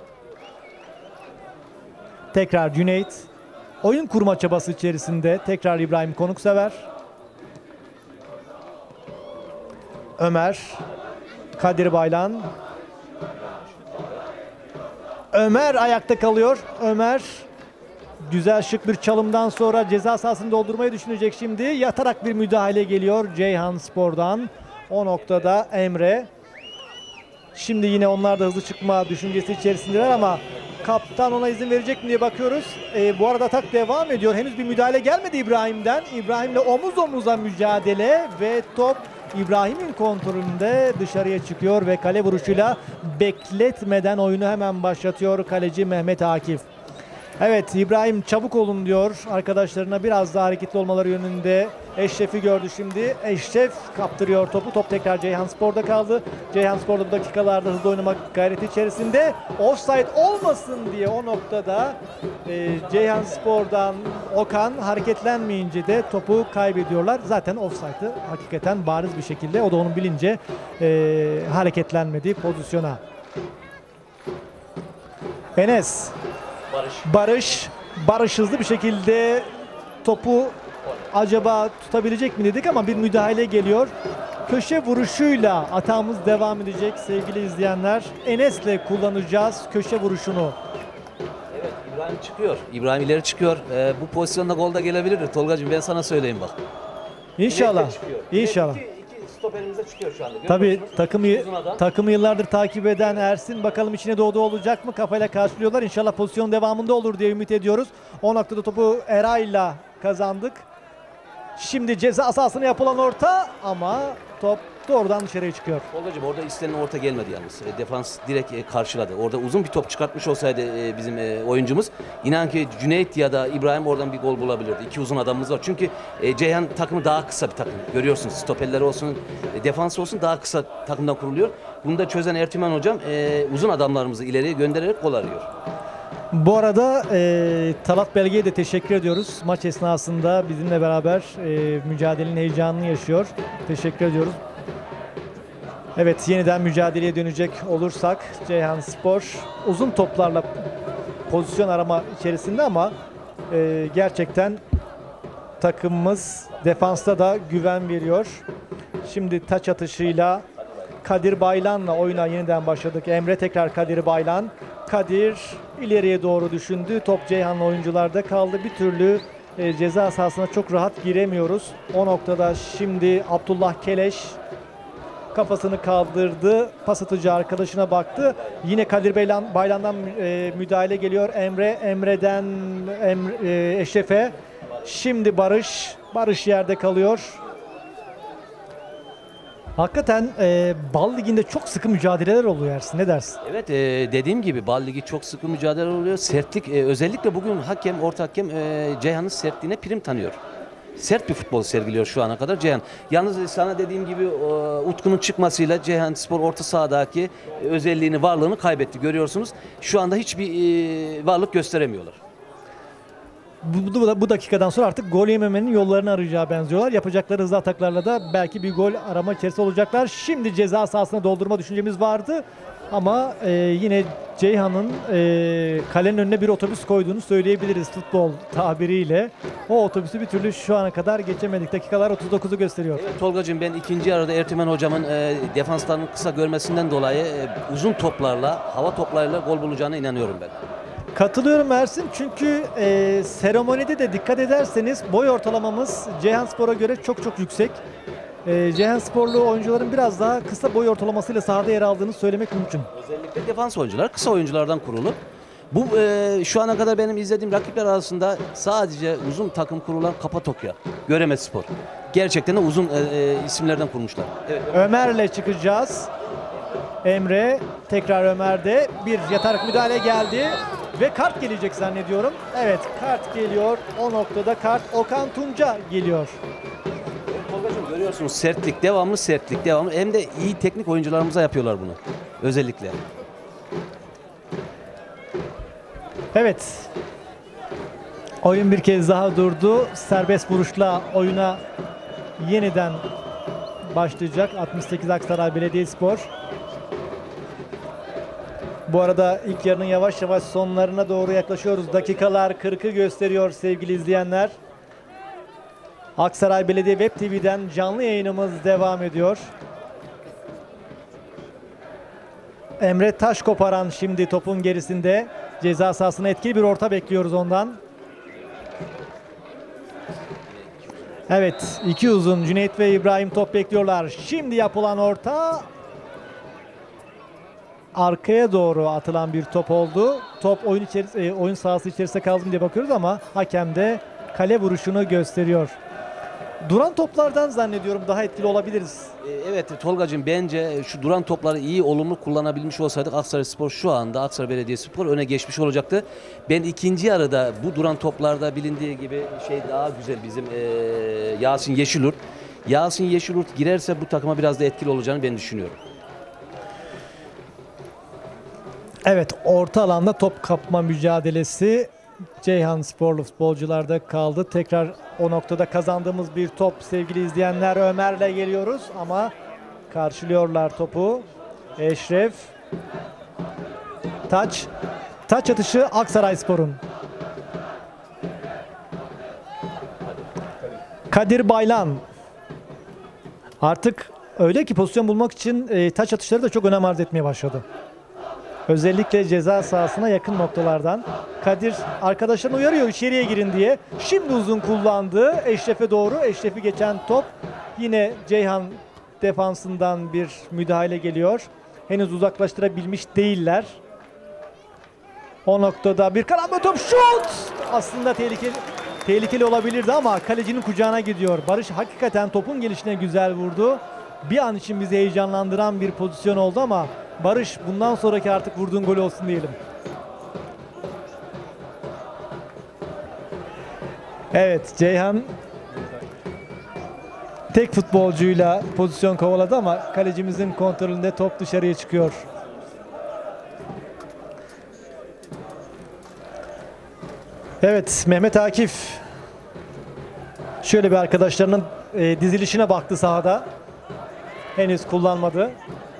Tekrar Cüneyt. Oyun kurma çabası içerisinde tekrar İbrahim Konuksever. Ömer. Kadir Baylan. Ömer ayakta kalıyor. Ömer güzel şık bir çalımdan sonra ceza sahasını doldurmayı düşünecek şimdi. Yatarak bir müdahale geliyor Ceyhan Spor'dan. O noktada Emre. Şimdi yine onlar da hızlı çıkma düşüncesi içerisindeler ama kaptan ona izin verecek mi diye bakıyoruz. Bu arada atak devam ediyor. Henüz bir müdahale gelmedi İbrahim'den. İbrahim'le omuz omuza mücadele ve top İbrahim'in kontrolünde dışarıya çıkıyor ve kale vuruşuyla bekletmeden oyunu hemen başlatıyor kaleci Mehmet Akif. Evet, İbrahim çabuk olun diyor arkadaşlarına, biraz daha hareketli olmaları yönünde. Eşref'i gördü şimdi. Eşref kaptırıyor topu. Top tekrar Ceyhanspor'da kaldı. Ceyhanspor bu dakikalarda hızlı oynamak gayreti içerisinde. Offside olmasın diye o noktada Ceyhanspor'dan Okan hareketlenmeyince de topu kaybediyorlar. Zaten offside'ı hakikaten bariz bir şekilde, o da onun bilince hareketlenmediği pozisyona. Enes. Barış hızlı bir şekilde topu acaba tutabilecek mi dedik ama bir müdahale geliyor. Köşe vuruşuyla atağımız devam edecek sevgili izleyenler. Enes'le kullanacağız köşe vuruşunu. Evet, İbrahim çıkıyor. İbrahim ileri çıkıyor. Bu pozisyonda gol da gelebilir Tolgacığım, ben sana söyleyeyim bak. İnşallah. İnşallah. İki stoperimize çıkıyor şu anda. Tabii takımı yıllardır takip eden Ersin, bakalım içine doğdu olacak mı? Kafayla karşılıyorlar. İnşallah pozisyon devamında olur diye ümit ediyoruz. O noktada topu Eray'la kazandık. Şimdi ceza sahasına yapılan orta ama top doğrudan dışarıya çıkıyor. Tolgacığım orada istenen orta gelmedi yalnız. Defans direkt karşıladı. Orada uzun bir top çıkartmış olsaydı bizim oyuncumuz, inan ki Cüneyt ya da İbrahim oradan bir gol bulabilirdi. İki uzun adamımız var. Çünkü Ceyhan takımı daha kısa bir takım. Görüyorsunuz, stoperler olsun, defans olsun, daha kısa takımdan kuruluyor. Bunu da çözen Ertümen hocam uzun adamlarımızı ileriye göndererek gol arıyor. Bu arada Talat Belge'ye de teşekkür ediyoruz. Maç esnasında bizimle beraber mücadelenin heyecanını yaşıyor. Teşekkür ediyoruz. Evet, yeniden mücadeleye dönecek olursak Ceyhanspor uzun toplarla pozisyon arama içerisinde ama gerçekten takımımız defansta da güven veriyor. Şimdi taç atışıyla Kadir Baylan'la oyuna yeniden başladık. Emre tekrar Kadir Baylan. Kadir ileriye doğru düşündü. Top Ceyhanlı oyuncularda kaldı. Bir türlü ceza sahasına çok rahat giremiyoruz. O noktada şimdi Abdullah Keleş kafasını kaldırdı. Pas atıcı arkadaşına baktı. Yine Kadir Baylan'dan müdahale geliyor. Emre'den Eşref'e. Şimdi Barış yerde kalıyor. Hakikaten Bal Ligi'nde çok sıkı mücadeleler oluyor Ersin. Ne dersin? Evet, dediğim gibi Bal Ligi çok sıkı mücadele oluyor. Sertlik, özellikle bugün orta hakem Ceyhan'ın sertliğine prim tanıyor. Sert bir futbol sergiliyor şu ana kadar Ceyhan. Yalnız sana dediğim gibi Utku'nun çıkmasıyla Ceyhanspor orta sahadaki özelliğini, varlığını kaybetti. Görüyorsunuz. Şu anda hiçbir varlık gösteremiyorlar. Bu dakikadan sonra artık gol yememenin yollarını arayacağı benziyorlar. Yapacakları hızlı ataklarla da belki bir gol arama içerisinde olacaklar. Şimdi ceza sahasına doldurma düşüncemiz vardı. Ama yine Ceyhan'ın kalenin önüne bir otobüs koyduğunu söyleyebiliriz futbol tabiriyle. O otobüsü bir türlü şu ana kadar geçemedik. Dakikalar 39'u gösteriyor. Evet Tolgacığım, ben ikinci yarıda Ertümen hocamın defanslarının kısa görmesinden dolayı uzun toplarla, hava toplarıyla gol bulacağına inanıyorum ben. Katılıyorum Ersin, çünkü seremonide de dikkat ederseniz boy ortalamamız Ceyhanspor'a göre çok yüksek. Ceyhansporlu oyuncuların biraz daha kısa boy ortalamasıyla sahada yer aldığını söylemek mümkün. Özellikle defans oyuncular kısa oyunculardan kurulu. Bu şu ana kadar benim izlediğim rakipler arasında sadece uzun takım kurulan Kapadokya, Göremezspor. Gerçekten de uzun isimlerden kurmuşlar. Evet. Ömer'le çıkacağız. Emre, tekrar Ömer'de bir yatarık müdahale geldi ve kart gelecek zannediyorum. Evet, kart geliyor. O noktada kart Okan Tunç'a geliyor. Tolgacığım, görüyorsunuz sertlik, devamlı sertlik, devamlı. Hem de iyi teknik oyuncularımıza yapıyorlar bunu. Özellikle. Evet. Oyun bir kez daha durdu. Serbest vuruşla oyuna yeniden başlayacak 68 Aksaray Belediyespor. Bu arada ilk yarının yavaş yavaş sonlarına doğru yaklaşıyoruz. Dakikalar 40'ı gösteriyor sevgili izleyenler. Aksaray Belediye Web TV'den canlı yayınımız devam ediyor. Emre Taşkoparan şimdi topun gerisinde. Ceza sahasına etkili bir orta bekliyoruz ondan. Evet, iki uzun Cüneyt ve İbrahim top bekliyorlar. Şimdi yapılan orta arkaya doğru atılan bir top oldu. Top oyun sahası içerisinde kaldı mı diye bakıyoruz ama hakem de kale vuruşunu gösteriyor. Duran toplardan zannediyorum daha etkili olabiliriz. Evet Tolgacığım, bence şu duran topları iyi, olumlu kullanabilmiş olsaydık Aksaray Spor şu anda, Aksaray Belediyespor öne geçmiş olacaktı. Ben ikinci yarıda bu duran toplarda bilindiği gibi daha güzel bizim Yasin Yeşilurt. Yasin Yeşilurt girerse bu takıma biraz da etkili olacağını ben düşünüyorum. Evet, orta alanda top kapma mücadelesi Ceyhansporlu futbolcularda kaldı. Tekrar o noktada kazandığımız bir top sevgili izleyenler. Ömer'le geliyoruz ama karşılıyorlar topu. Eşref. Taç atışı Aksarayspor'un. Kadir Baylan. Artık öyle ki pozisyon bulmak için taç atışları da çok önem arz etmeye başladı. Özellikle ceza sahasına yakın noktalardan. Kadir arkadaşlarını uyarıyor içeriye girin diye. Şimdi uzun kullandı. Eşref'e doğru. Eşref'i geçen top. Yine Ceyhan defansından bir müdahale geliyor. Henüz uzaklaştırabilmiş değiller. O noktada bir karambol top, şut! Aslında tehlikeli olabilirdi ama kalecinin kucağına gidiyor. Barış hakikaten topun gelişine güzel vurdu. Bir an için bizi heyecanlandıran bir pozisyon oldu ama Barış, bundan sonraki artık vurduğun gol olsun diyelim. Evet, Ceyhan tek futbolcuyla pozisyon kovaladı ama kalecimizin kontrolünde top dışarıya çıkıyor. Evet, Mehmet Akif şöyle bir arkadaşlarının dizilişine baktı sahada. Henüz kullanmadı.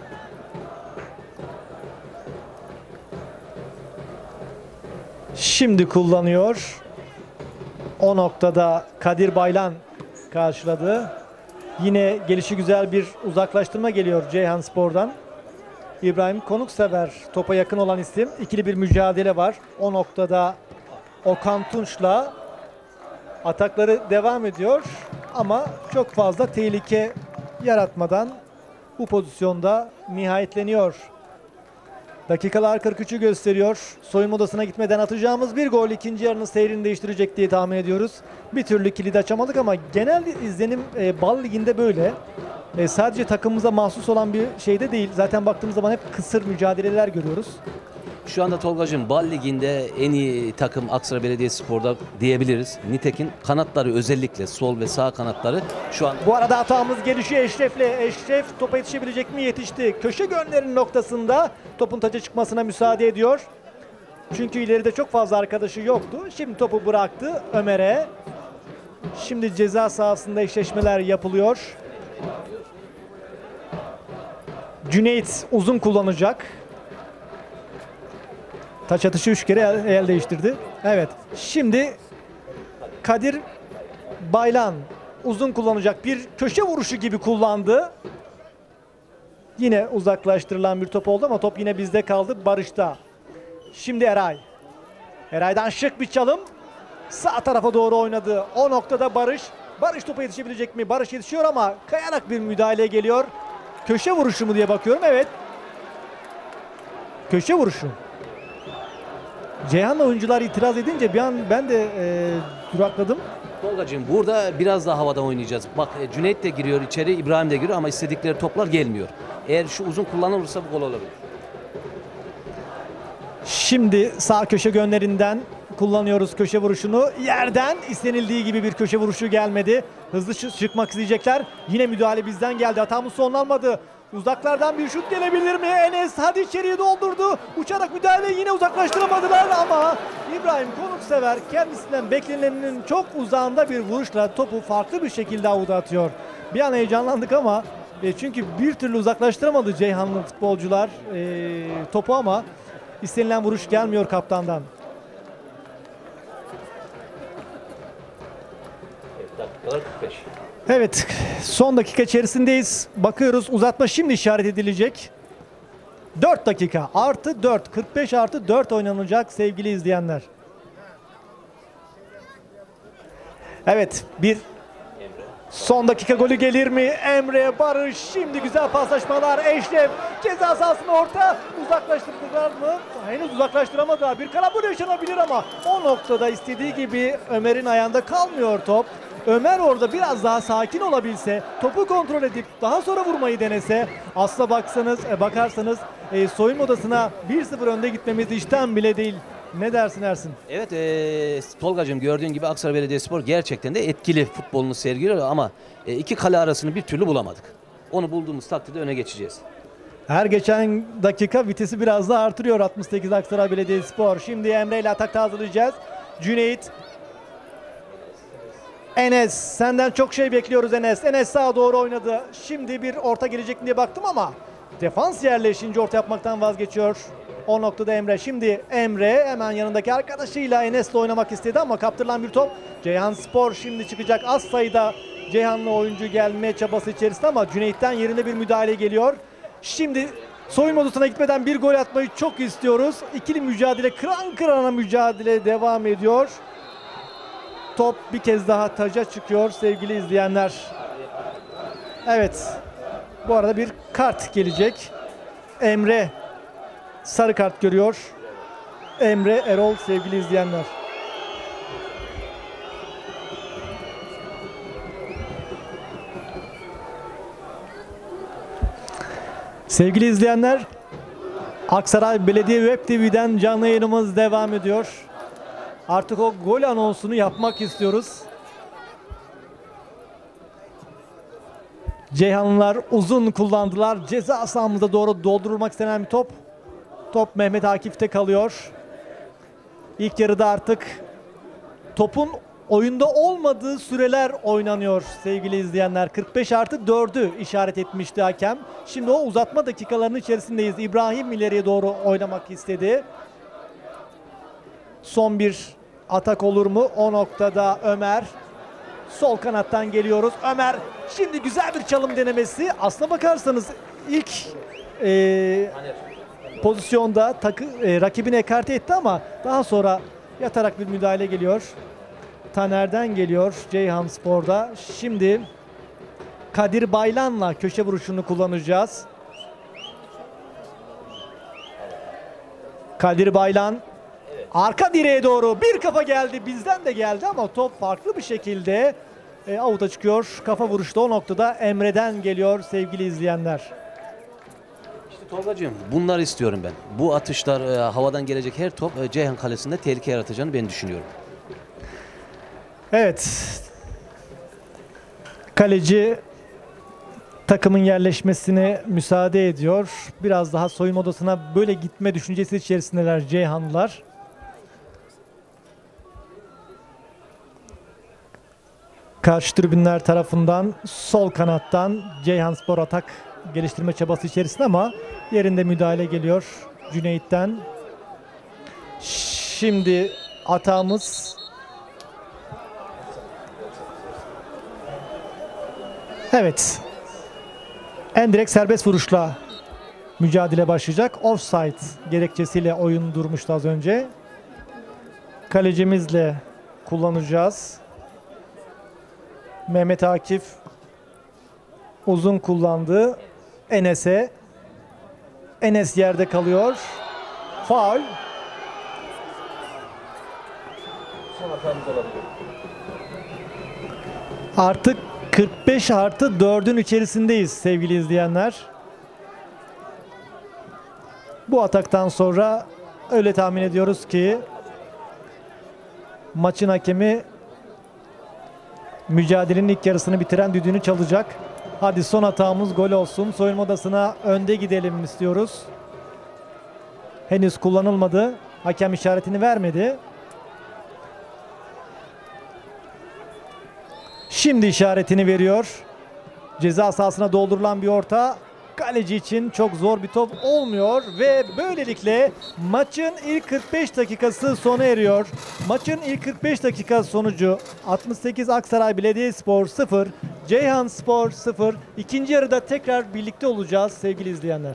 Şimdi kullanıyor. O noktada Kadir Baylan karşıladı. Yine gelişi güzel bir uzaklaştırma geliyor Ceyhanspor'dan. İbrahim Konuksever topa yakın olan isim. İkili bir mücadele var. O noktada Okan Tunç'la atakları devam ediyor. Ama çok fazla tehlike yaratmadan bu pozisyonda nihayetleniyor. Dakikalar 43'ü gösteriyor. Soyunma odasına gitmeden atacağımız bir gol ikinci yarının seyrini değiştirecek diye tahmin ediyoruz. Bir türlü kilidi açamadık ama genel izlenim Bal Ligi'nde böyle. Sadece takımımıza mahsus olan bir şey de değil. Zaten baktığımız zaman hep kısır mücadeleler görüyoruz. Şu anda Tolgacığım Bal Ligi'nde en iyi takım Aksaray Belediyespor'da diyebiliriz. Nitekim kanatları, özellikle sol ve sağ kanatları şu an... Bu arada hatamız gelişiyor Eşref'le. Eşref topa yetişebilecek mi? Yetişti. Köşe gönderinin noktasında topun taça çıkmasına müsaade ediyor. Çünkü ileride çok fazla arkadaşı yoktu. Şimdi topu bıraktı Ömer'e. Şimdi ceza sahasında eşleşmeler yapılıyor. Cüneyt uzun kullanacak. Taç atışı 3 kere el değiştirdi. Evet. Şimdi Kadir Baylan uzun kullanacak. Bir köşe vuruşu gibi kullandı. Yine uzaklaştırılan bir top oldu ama top yine bizde kaldı. Barış'ta. Şimdi Eray. Eray'dan şık bir çalım. Sağ tarafa doğru oynadı. O noktada Barış. Barış topa yetişebilecek mi? Barış yetişiyor ama kayarak bir müdahale geliyor. Köşe vuruşu mu diye bakıyorum. Evet. Köşe vuruşu. Ceyhan'la oyuncular itiraz edince bir an ben de durakladım. Tolgacığım burada biraz daha havada oynayacağız. Bak Cüneyt de giriyor içeri, İbrahim de giriyor ama istedikleri toplar gelmiyor. Eğer şu uzun kullanılırsa bu gol olabilir. Şimdi sağ köşe gönlerinden kullanıyoruz köşe vuruşunu. Yerden istenildiği gibi bir köşe vuruşu gelmedi. Hızlı çıkmak isteyecekler. Yine müdahale bizden geldi. Hatamız sonlanmadı. Uzaklardan bir şut gelebilir mi? Enes hadi içeriye doldurdu. Uçarak müdahaleyi yine uzaklaştıramadılar ama İbrahim konuksever kendisinden beklenenin çok uzağında bir vuruşla topu farklı bir şekilde avuta atıyor. Bir an heyecanlandık ama çünkü bir türlü uzaklaştıramadı Ceyhanlı futbolcular topu ama istenilen vuruş gelmiyor kaptandan. Dakikalar 45. Evet, son dakika içerisindeyiz. Bakıyoruz uzatma şimdi işaret edilecek. 4 dakika artı 4, 45 artı 4 oynanacak sevgili izleyenler. Evet, bir son dakika golü gelir mi? Emre, Barış, şimdi güzel paslaşmalar. Eşref, ceza sahasına orta, uzaklaştırdılar mı? Henüz uzaklaştıramadılar. Bir karambol yaşanabilir ama o noktada istediği gibi Ömer'in ayağında kalmıyor top. Ömer orada biraz daha sakin olabilse, topu kontrol edip daha sonra vurmayı denese, asla bakarsanız soyunma odasına 1-0 önde gitmemiz işten bile değil. Ne dersin Ersin? Evet Tolgacığım gördüğün gibi Aksaray Belediyespor gerçekten de etkili futbolunu sergiliyor ama iki kale arasını bir türlü bulamadık. Onu bulduğumuz takdirde öne geçeceğiz. Her geçen dakika vitesi biraz daha artırıyor 68 Aksaray Belediyespor. Şimdi Emre ile atakta hazırlayacağız. Cüneyt. Enes, senden çok şey bekliyoruz Enes. Enes sağa doğru oynadı. Şimdi bir orta gelecek diye baktım ama defans yerleşince orta yapmaktan vazgeçiyor. O noktada Emre. Şimdi Emre hemen yanındaki arkadaşıyla Enes'le oynamak istedi ama kaptırılan bir top. Ceyhanspor şimdi çıkacak. Az sayıda Ceyhanlı oyuncu gelme çabası içerisinde ama Cüneyt'ten yerine bir müdahale geliyor. Şimdi soyunma odasına gitmeden bir gol atmayı çok istiyoruz. İkili mücadele, kıran kırana mücadele devam ediyor. Top bir kez daha taca çıkıyor sevgili izleyenler. Evet. Bu arada bir kart gelecek. Emre sarı kart görüyor. Emre Erol sevgili izleyenler. Sevgili izleyenler, Aksaray Belediye Web TV'den canlı yayınımız devam ediyor. Artık o gol anonsunu yapmak istiyoruz. Ceyhanlılar uzun kullandılar. Ceza sahamıza doğru doldurulmak istenen bir top. Top Mehmet Akif'te kalıyor. İlk yarıda artık topun oyunda olmadığı süreler oynanıyor sevgili izleyenler. 45 artı 4'ü işaret etmişti hakem. Şimdi o uzatma dakikalarının içerisindeyiz. İbrahim ileriye doğru oynamak istedi. Son bir atak olur mu? O noktada Ömer. Sol kanattan geliyoruz. Ömer şimdi güzel bir çalım denemesi. Aslına bakarsanız ilk pozisyonda rakibini ekarte etti ama daha sonra yatarak bir müdahale geliyor. Taner'den geliyor Ceyhanspor'da. Şimdi Kadir Baylan'la köşe vuruşunu kullanacağız. Kadir Baylan arka direğe doğru bir kafa geldi, bizden de geldi ama top farklı bir şekilde avuta çıkıyor. Kafa vuruşu da o noktada Emre'den geliyor sevgili izleyenler. İşte Tolgacığım, bunları istiyorum ben. Bu atışlar, havadan gelecek her top Ceyhan Kalesi'nde tehlike yaratacağını ben düşünüyorum. Evet. Kaleci takımın yerleşmesine müsaade ediyor. Biraz daha soyunma odasına böyle gitme düşüncesi içerisindeler Ceyhanlılar. Karşı tribünler tarafından sol kanattan Ceyhanspor atak geliştirme çabası içerisinde ama yerinde müdahale geliyor Cüneyt'ten. Şimdi atağımız evet. Endirekt serbest vuruşla mücadele başlayacak. Offside gerekçesiyle oyun durmuştu az önce. Kalecimizle kullanacağız. Mehmet Akif uzun kullandı. Enes'e. Enes yerde kalıyor. Faul. Artık 45+4'ün içerisindeyiz sevgili izleyenler. Bu ataktan sonra öyle tahmin ediyoruz ki maçın hakemi mücadelenin ilk yarısını bitiren düdüğünü çalacak. Hadi son hatamız gol olsun. Soyunma odasına önde gidelim istiyoruz. Henüz kullanılmadı. Hakem işaretini vermedi. Şimdi işaretini veriyor. Ceza sahasına doldurulan bir orta. Kaleci için çok zor bir top olmuyor ve böylelikle maçın ilk 45 dakikası sona eriyor. Maçın ilk 45 dakika sonucu 68 Aksaray Belediyespor 0, Ceyhanspor 0. İkinci yarıda tekrar birlikte olacağız sevgili izleyenler.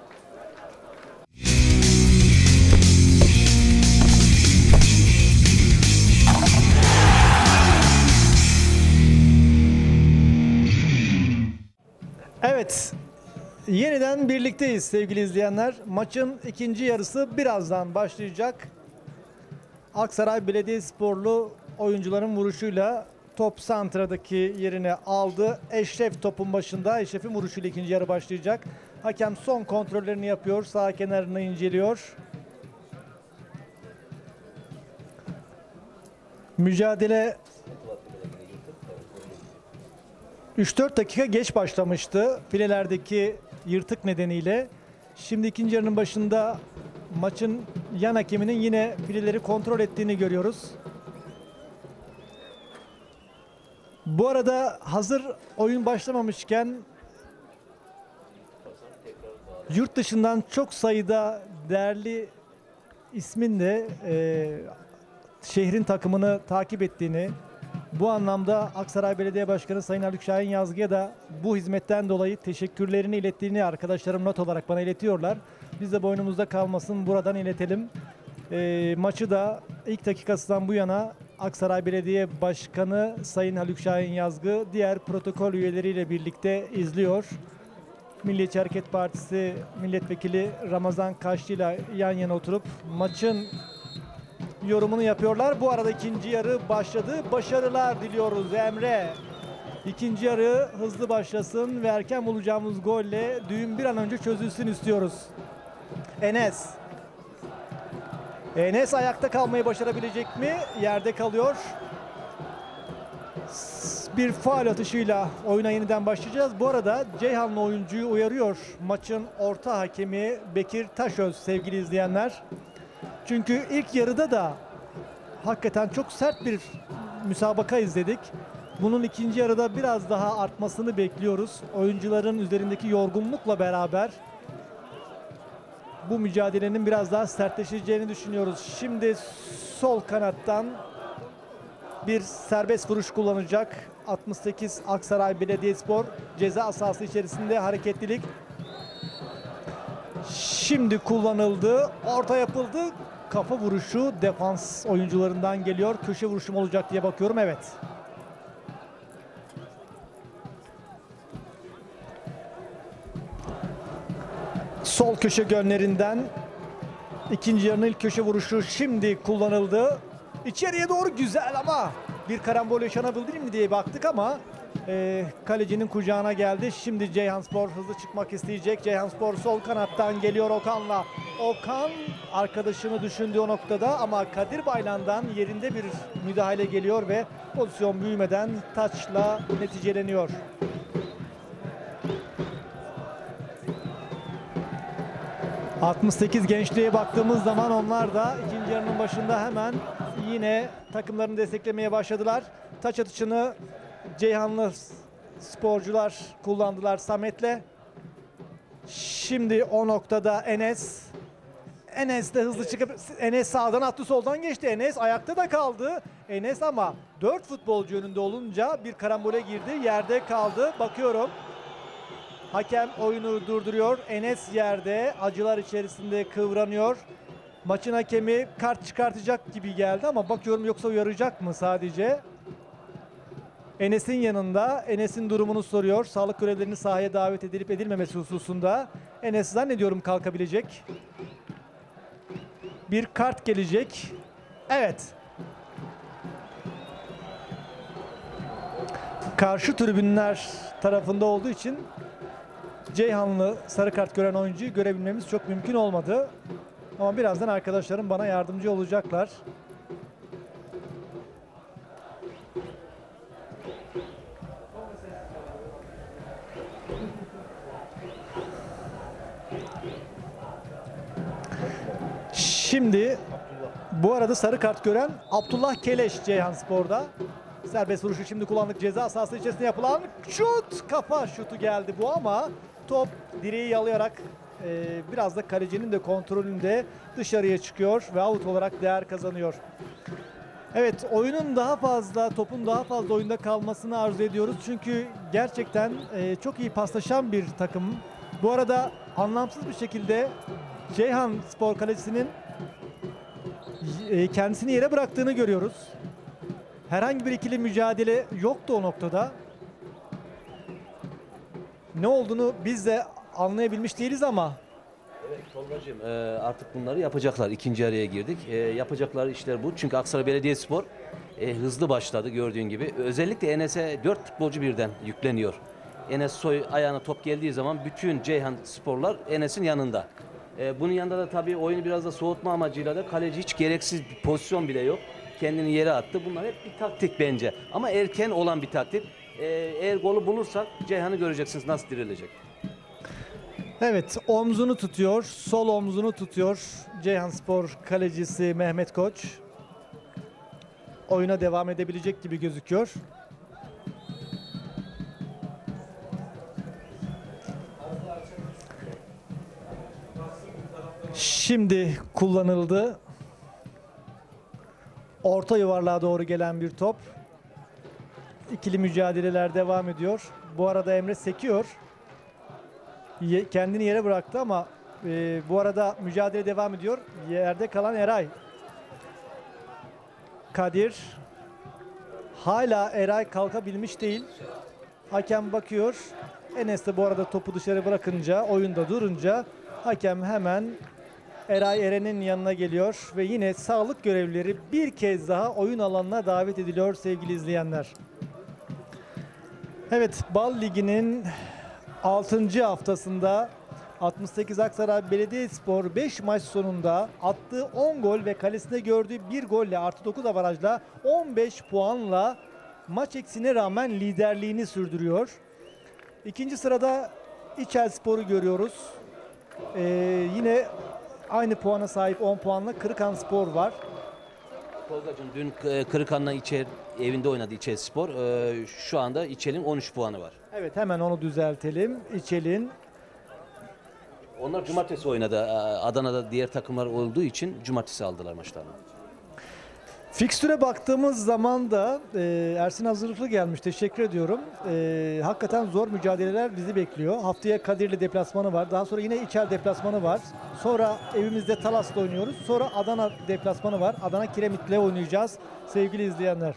Evet. Yeniden birlikteyiz sevgili izleyenler. Maçın ikinci yarısı birazdan başlayacak. Aksaray Belediyesporlu oyuncuların vuruşuyla top santradaki yerini aldı. Eşref topun başında. Eşref'in vuruşuyla ikinci yarı başlayacak. Hakem son kontrollerini yapıyor. Sağ kenarını inceliyor. Mücadele 3-4 dakika geç başlamıştı filelerdeki yırtık nedeniyle. Şimdi ikinci yarının başında maçın yan hakeminin yine fileleri kontrol ettiğini görüyoruz. Bu arada hazır oyun başlamamışken yurt dışından çok sayıda değerli ismin de şehrin takımını takip ettiğini, bu anlamda Aksaray Belediye Başkanı Sayın Haluk Şahin Yazgı'ya da bu hizmetten dolayı teşekkürlerini ilettiğini arkadaşlarım not olarak bana iletiyorlar. Biz de boynumuzda kalmasın, buradan iletelim. Maçı da ilk dakikasından bu yana Aksaray Belediye Başkanı Sayın Haluk Şahin Yazgı diğer protokol üyeleriyle birlikte izliyor. Milliyetçi Hareket Partisi Milletvekili Ramazan Kaşçı ile yan yana oturup maçın yorumunu yapıyorlar. Bu arada ikinci yarı başladı. Başarılar diliyoruz Emre. İkinci yarı hızlı başlasın ve erken bulacağımız golle düğün bir an önce çözülsün istiyoruz. Enes. Enes ayakta kalmayı başarabilecek mi? Yerde kalıyor. Bir faul atışıyla oyuna yeniden başlayacağız. Bu arada Ceyhanlı oyuncuyu uyarıyor maçın orta hakemi Bekir Taşöz sevgili izleyenler. Çünkü ilk yarıda da hakikaten çok sert bir müsabaka izledik. Bunun ikinci yarıda biraz daha artmasını bekliyoruz. Oyuncuların üzerindeki yorgunlukla beraber bu mücadelenin biraz daha sertleşeceğini düşünüyoruz. Şimdi sol kanattan bir serbest vuruş kullanacak 68 Aksaray Belediyespor. Ceza sahası içerisinde hareketlilik. Şimdi kullanıldı. Orta yapıldı. Kafa vuruşu defans oyuncularından geliyor. Köşe vuruşum olacak diye bakıyorum. Evet. Sol köşe gönlerinden İkinci yarının ilk köşe vuruşu şimdi kullanıldı. İçeriye doğru güzel ama bir karambol yaşanabilir mi diye baktık ama kalecinin kucağına geldi. Şimdi Ceyhanspor hızlı çıkmak isteyecek. Ceyhanspor sol kanattan geliyor Okan'la. Okan arkadaşını düşündüğü o noktada ama Kadir Baylan'dan yerinde bir müdahale geliyor ve pozisyon büyümeden taçla neticeleniyor. ...68 gençliğe baktığımız zaman onlar da ikinci yarının başında hemen yine takımlarını desteklemeye başladılar. Taç atışını Ceyhanlı sporcular kullandılar Samet'le. Şimdi o noktada Enes. Enes de hızlı çıkıp Enes sağdan attı, soldan geçti. Enes ayakta da kaldı. Enes ama 4 futbolcu önünde olunca bir karambole girdi. Yerde kaldı. Bakıyorum. Hakem oyunu durduruyor. Enes yerde. Acılar içerisinde kıvranıyor. Maçın hakemi kart çıkartacak gibi geldi ama bakıyorum yoksa uyaracak mı sadece? Enes'in yanında. Enes'in durumunu soruyor. Sağlık görevlilerinin sahaya davet edilip edilmemesi hususunda. Enes zannediyorum kalkabilecek. Bir kart gelecek. Evet. Karşı tribünler tarafında olduğu için Ceyhanlı sarı kart gören oyuncuyu görebilmemiz çok mümkün olmadı. Ama birazdan arkadaşlarım bana yardımcı olacaklar. Şimdi bu arada sarı kart gören Abdullah Keleş Ceyhanspor'da. Serbest vuruşu şimdi kullandık. Ceza sahası içerisinde yapılan şut, kafa şutu geldi bu ama top direği yalayarak biraz da kalecinin de kontrolünde dışarıya çıkıyor ve out olarak değer kazanıyor. Evet, oyunun daha fazla, topun daha fazla oyunda kalmasını arzu ediyoruz. Çünkü gerçekten çok iyi paslaşan bir takım. Bu arada anlamsız bir şekilde Ceyhan Spor kalecisinin kendisini yere bıraktığını görüyoruz. Herhangi bir ikili mücadele yoktu o noktada. Ne olduğunu biz de anlayabilmiş değiliz ama. Evet Tolgacığım, artık bunları yapacaklar. İkinci araya girdik. Yapacakları işler bu. Çünkü Aksaray Belediyespor hızlı başladı gördüğün gibi. Özellikle Enes'e 4 futbolcu birden yükleniyor. Enes Soy ayağına top geldiği zaman bütün Ceyhan sporlar Enes'in yanında. Bunun yanında da tabii oyunu biraz da soğutma amacıyla da kaleci hiç gereksiz bir pozisyon bile yok. Kendini yere attı. Bunlar hep bir taktik bence. Ama erken olan bir taktik. Eğer golü bulursak Ceyhan'ı göreceksiniz nasıl dirilecek. Evet, omzunu tutuyor. Sol omzunu tutuyor. Ceyhanspor kalecisi Mehmet Koç. Oyuna devam edebilecek gibi gözüküyor. Şimdi kullanıldı. Orta yuvarlığa doğru gelen bir top. İkili mücadeleler devam ediyor. Bu arada Emre sekiyor. Kendini yere bıraktı ama bu arada mücadele devam ediyor. Yerde kalan Eray. Kadir. Hala Eray kalkabilmiş değil. Hakem bakıyor. Enes de bu arada topu dışarı bırakınca, oyunda durunca hakem hemen Eray Eren'in yanına geliyor ve yine sağlık görevlileri bir kez daha oyun alanına davet ediliyor sevgili izleyenler. Evet, Bal Ligi'nin 6. haftasında 68 Aksaray Belediyespor 5 maç sonunda attığı 10 gol ve kalesinde gördüğü 1 golle artı 9 avarajla 15 puanla maç eksiğine rağmen liderliğini sürdürüyor. İkinci sırada İçelspor'u görüyoruz. Yine aynı puana sahip 10 puanla Kırıkhanspor var. Tolgacığım dün Kırıkhan'la evinde oynadı İçelspor. Şu anda İçel'in 13 puanı var. Evet, hemen onu düzeltelim. İçel'in. Onlar cumartesi oynadı. Adana'da diğer takımlar olduğu için cumartesi aldılar maçlarını. Fikstüre baktığımız zaman da Ersin hazırlıklı gelmiş. Teşekkür ediyorum. Hakikaten zor mücadeleler bizi bekliyor. Haftaya Kadirli deplasmanı var. Daha sonra yine İçer deplasmanı var. Sonra evimizde Talas'la oynuyoruz. Sonra Adana deplasmanı var. Adana Kiremit'le oynayacağız sevgili izleyenler.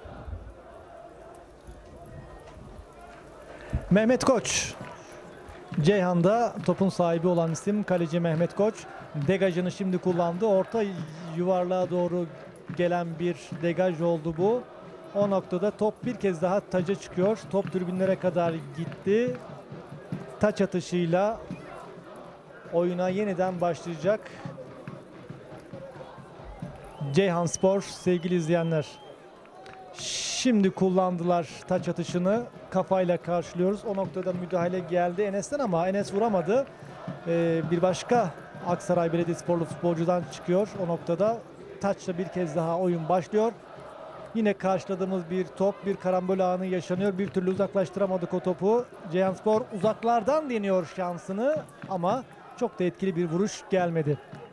Mehmet Koç. Ceyhan'da topun sahibi olan isim kaleci Mehmet Koç. Degajını şimdi kullandı. Orta yuvarlığa doğru gelen bir degaj oldu bu. O noktada top bir kez daha taca çıkıyor. Top tribünlere kadar gitti. Taç atışıyla oyuna yeniden başlayacak Ceyhanspor sevgili izleyenler. Şimdi kullandılar taç atışını. Kafayla karşılıyoruz. O noktada müdahale geldi Enes'ten ama Enes vuramadı. Bir başka Aksaray Belediyesporlu futbolcudan çıkıyor. O noktada taçla bir kez daha oyun başlıyor. Yine karşıladığımız bir top, bir karambol anı yaşanıyor. Bir türlü uzaklaştıramadık o topu. Ceyhanspor uzaklardan deniyor şansını ama çok da etkili bir vuruş gelmedi.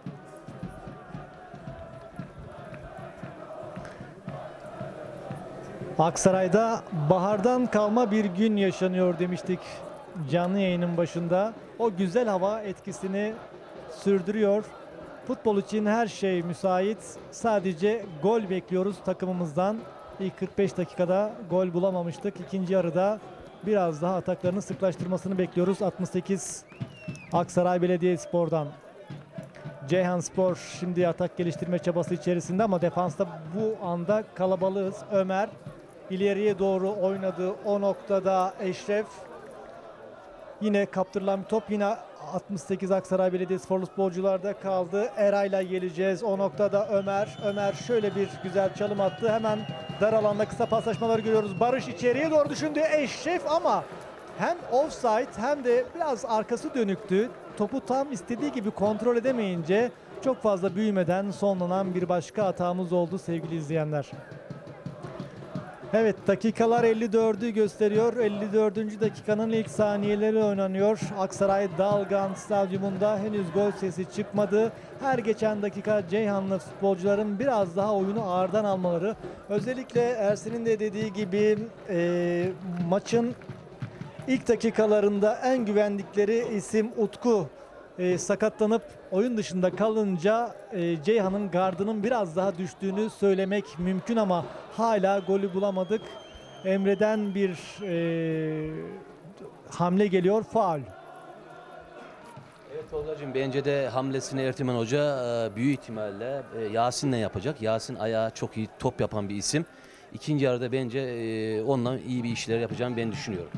Aksaray'da bahardan kalma bir gün yaşanıyor demiştik canlı yayının başında. O güzel hava etkisini sürdürüyor. Futbol için her şey müsait. Sadece gol bekliyoruz takımımızdan. İlk 45 dakikada gol bulamamıştık. İkinci yarıda biraz daha ataklarını sıklaştırmasını bekliyoruz. 68 Aksaray Belediyespor'dan. Ceyhanspor şimdi atak geliştirme çabası içerisinde ama defansta bu anda kalabalığız. Ömer ileriye doğru oynadı. O noktada Eşref. Yine kaptırılan bir top. Yine 68 Aksaray Belediyesporlu futbolcularda kaldı. Eray'la geleceğiz. O noktada Ömer. Ömer şöyle bir güzel çalım attı. Hemen dar alanda kısa paslaşmaları görüyoruz. Barış içeriye doğru düşündü. Eşref ama hem offside hem de biraz arkası dönüktü. Topu tam istediği gibi kontrol edemeyince çok fazla büyümeden sonlanan bir başka hatamız oldu sevgili izleyenler. Evet, dakikalar 54'ü gösteriyor. 54. dakikanın ilk saniyeleri oynanıyor. Aksaray Dalgan Stadyumunda henüz gol sesi çıkmadı. Her geçen dakika Ceyhanlı futbolcuların biraz daha oyunu ağırdan almaları. Özellikle Ersin'in de dediği gibi maçın ilk dakikalarında en güvendikleri isim Utku sakatlanıp oyun dışında kalınca Ceyhan'ın gardının biraz daha düştüğünü söylemek mümkün ama hala golü bulamadık. Emre'den bir hamle geliyor, faul. Evet Tolga'cığım, bence de hamlesini Ertimen Hoca büyük ihtimalle Yasin'le yapacak. Yasin ayağı çok iyi top yapan bir isim. İkinci yarıda bence onunla iyi bir işler yapacağını ben düşünüyorum.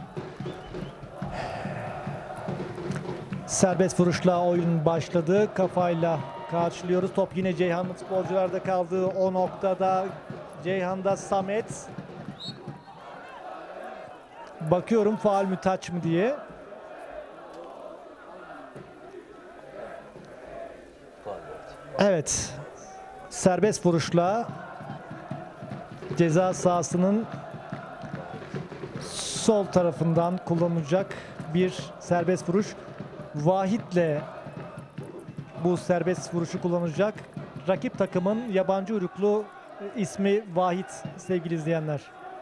Serbest vuruşla oyun başladı. Kafayla karşılıyoruz. Top yine Ceyhanlı futbolcularda kaldı. O noktada Ceyhan'da Samet. Bakıyorum faul mü taç mı diye. Evet. Serbest vuruşla ceza sahasının sol tarafından kullanılacak bir serbest vuruş. Vahit'le bu serbest vuruşu kullanacak. Rakip takımın yabancı uyruklu ismi Vahit sevgili izleyenler.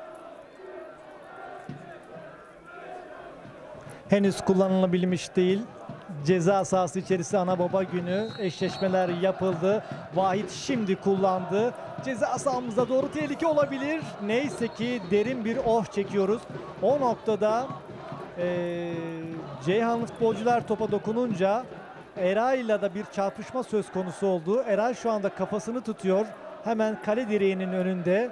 Henüz kullanılabilmiş değil. Ceza sahası içerisi ana baba günü. Eşleşmeler yapıldı. Vahit şimdi kullandı. Ceza sahamıza doğru tehlike olabilir. Neyse ki derin bir oh çekiyoruz. O noktada Ceyhanlı futbolcular topa dokununca Eray'la da bir çarpışma söz konusu oldu. Eray şu anda kafasını tutuyor. Hemen kale direğinin önünde.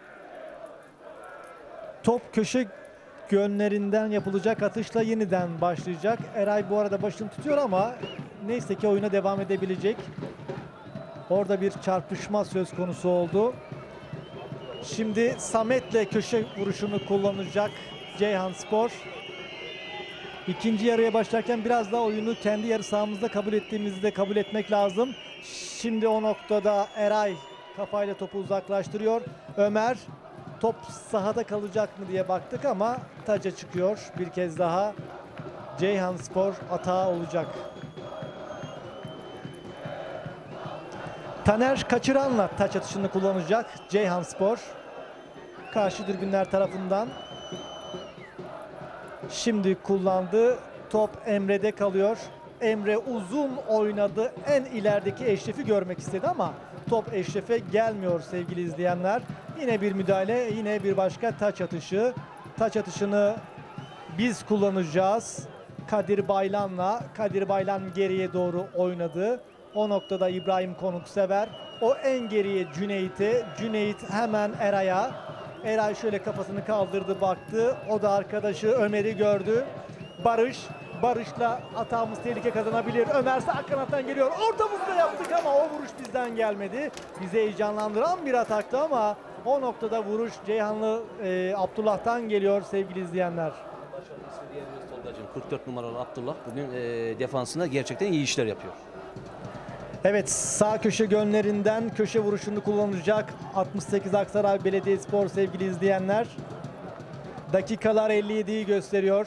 Top köşe yönlerinden yapılacak atışla yeniden başlayacak. Eray bu arada başını tutuyor ama neyse ki oyuna devam edebilecek. Orada bir çarpışma söz konusu oldu. Şimdi Samet'le köşe vuruşunu kullanacak Ceyhanspor. İkinci yarıya başlarken biraz daha oyunu kendi yarı sahamızda kabul ettiğimizi de kabul etmek lazım. Şimdi o noktada Eray kafayla topu uzaklaştırıyor. Ömer, top sahada kalacak mı diye baktık ama taca çıkıyor. Bir kez daha Ceyhanspor atağı olacak. Taner Kaçıran'la taç atışını kullanacak Ceyhanspor. Karşı tribünler tarafından. Şimdi kullandı. Top Emre'de kalıyor. Emre uzun oynadı. En ilerideki Eşref'i görmek istedi ama top Eşref'e gelmiyor sevgili izleyenler. Yine bir müdahale, yine bir başka taç atışı. Taç atışını biz kullanacağız. Kadir Baylan'la. Kadir Baylan geriye doğru oynadı. O noktada İbrahim Konuksever. O en geriye Cüneyt'e. Cüneyt hemen Eray'a. Eray şöyle kafasını kaldırdı, baktı. O da arkadaşı Ömer'i gördü. Barış'la atağımız tehlike kazanabilir. Ömer sağ kanattan geliyor. Ortamızda yaptık ama o vuruş bizden gelmedi. Bizi heyecanlandıran bir ataktı ama o noktada vuruş Ceyhanlı Abdullah'tan geliyor sevgili izleyenler. Başarılı diyebiliriz Tolgacığım. 44 numaralı Abdullah bugün defansında gerçekten iyi işler yapıyor. Evet, sağ köşe gönlerinden köşe vuruşunu kullanacak 68 Aksaray Belediyespor sevgili izleyenler. Dakikalar 57'yi gösteriyor.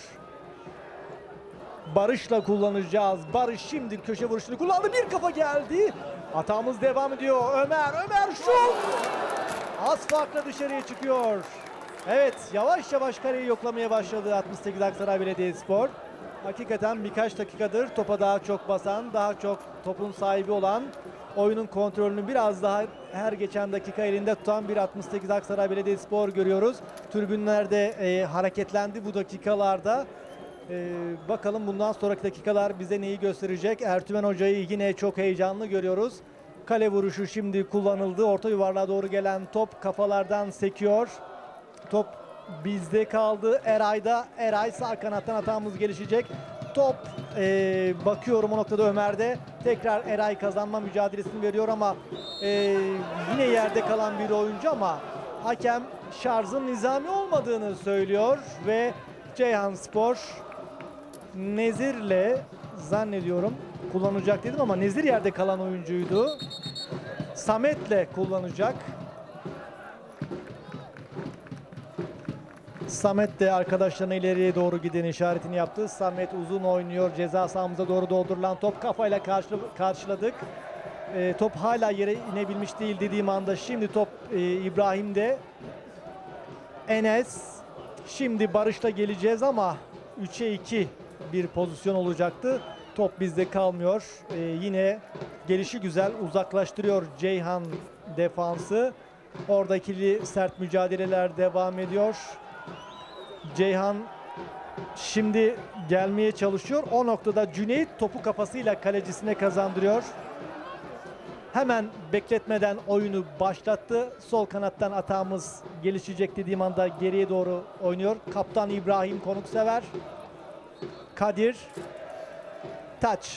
Barış'la kullanacağız. Barış şimdi köşe vuruşunu kullandı. Bir kafa geldi. Hatamız devam ediyor. Ömer şut! Az farkla dışarıya çıkıyor. Evet, yavaş yavaş kareyi yoklamaya başladı 68 Aksaray Belediyespor. Hakikaten birkaç dakikadır topa daha çok basan, daha çok topun sahibi olan, oyunun kontrolünü biraz daha her geçen dakika elinde tutan bir 68 Aksaray Belediyespor görüyoruz. Tribünlerde hareketlendi bu dakikalarda. Bakalım bundan sonraki dakikalar bize neyi gösterecek? Ertümen Hoca'yı yine çok heyecanlı görüyoruz. Kale vuruşu şimdi kullanıldı. Orta yuvarlığa doğru gelen top kafalardan sekiyor. Top bizde kaldı. Eray'da. Eray sağ kanattan hatamız gelişecek. Top bakıyorum o noktada Ömer'de. Tekrar Eray kazanma mücadelesini veriyor ama yine yerde kalan bir oyuncu ama hakem şarjın nizami olmadığını söylüyor ve Ceyhanspor Nezir'le zannediyorum kullanacak dedim ama Nezir yerde kalan oyuncuydu. Samet'le kullanacak. Samet de arkadaşlarına ileriye doğru giden işaretini yaptı. Samet uzun oynuyor. Ceza sahamıza doğru doldurulan top kafayla karşıladık. Top hala yere inebilmiş değil dediğim anda şimdi top İbrahim'de. Enes. Şimdi Barış'la geleceğiz ama 3'e 2 bir pozisyon olacaktı. Top bizde kalmıyor. Yine gelişi güzel uzaklaştırıyor Ceyhan defansı. Orada ikili sert mücadeleler devam ediyor. Ceyhan şimdi gelmeye çalışıyor. O noktada Cüneyt topu kafasıyla kalecisine kazandırıyor. Hemen bekletmeden oyunu başlattı. Sol kanattan atağımız gelişecek dediğim anda geriye doğru oynuyor. Kaptan İbrahim Konuksever. Kadir. Taç.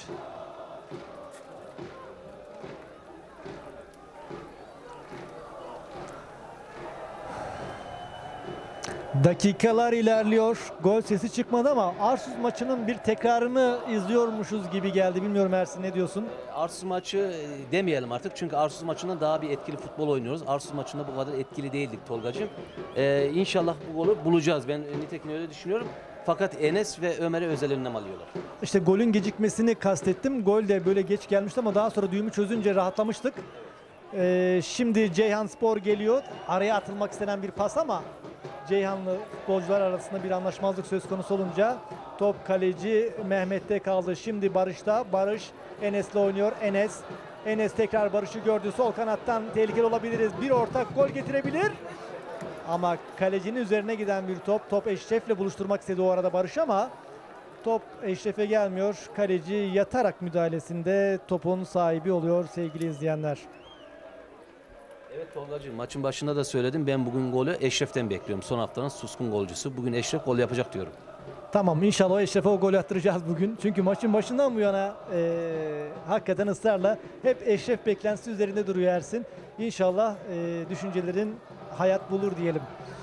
Dakikalar ilerliyor. Gol sesi çıkmadı ama Arsuz maçının bir tekrarını izliyormuşuz gibi geldi. Bilmiyorum Ersin, ne diyorsun? Arsuz maçı demeyelim artık çünkü Arsuz maçında daha bir etkili futbol oynuyoruz. Arsuz maçında bu kadar etkili değildik Tolgacığım. İnşallah bu golü bulacağız. Ben nitekim öyle düşünüyorum. Fakat Enes ve Ömer'e özel önlem alıyorlar. İşte golün gecikmesini kastettim. Gol de böyle geç gelmişti ama daha sonra düğümü çözünce rahatlamıştık. Şimdi Ceyhanspor geliyor. Araya atılmak istenen bir pas ama Ceyhanlı futbolcular arasında bir anlaşmazlık söz konusu olunca top kaleci Mehmet'te kaldı. Şimdi Barış'ta. Barış Enes'le oynuyor. Enes tekrar Barış'ı gördü. Sol kanattan tehlikeli olabiliriz. Bir ortak gol getirebilir. Ama kalecinin üzerine giden bir top. Top Eşref'le buluşturmak istedi o arada Barış ama top Eşref'e gelmiyor. Kaleci yatarak müdahalesinde topun sahibi oluyor sevgili izleyenler. Evet Tolgacığım, maçın başında da söyledim. Ben bugün golü Eşref'ten bekliyorum. Son haftanın suskun golcüsü. Bugün Eşref gol yapacak diyorum. Tamam, inşallah Eşref'e o golü attıracağız bugün. Çünkü maçın başından bu yana hakikaten ısrarla hep Eşref beklentisi üzerinde duruyor Ersin. İnşallah düşüncelerin hayat bulur diyelim.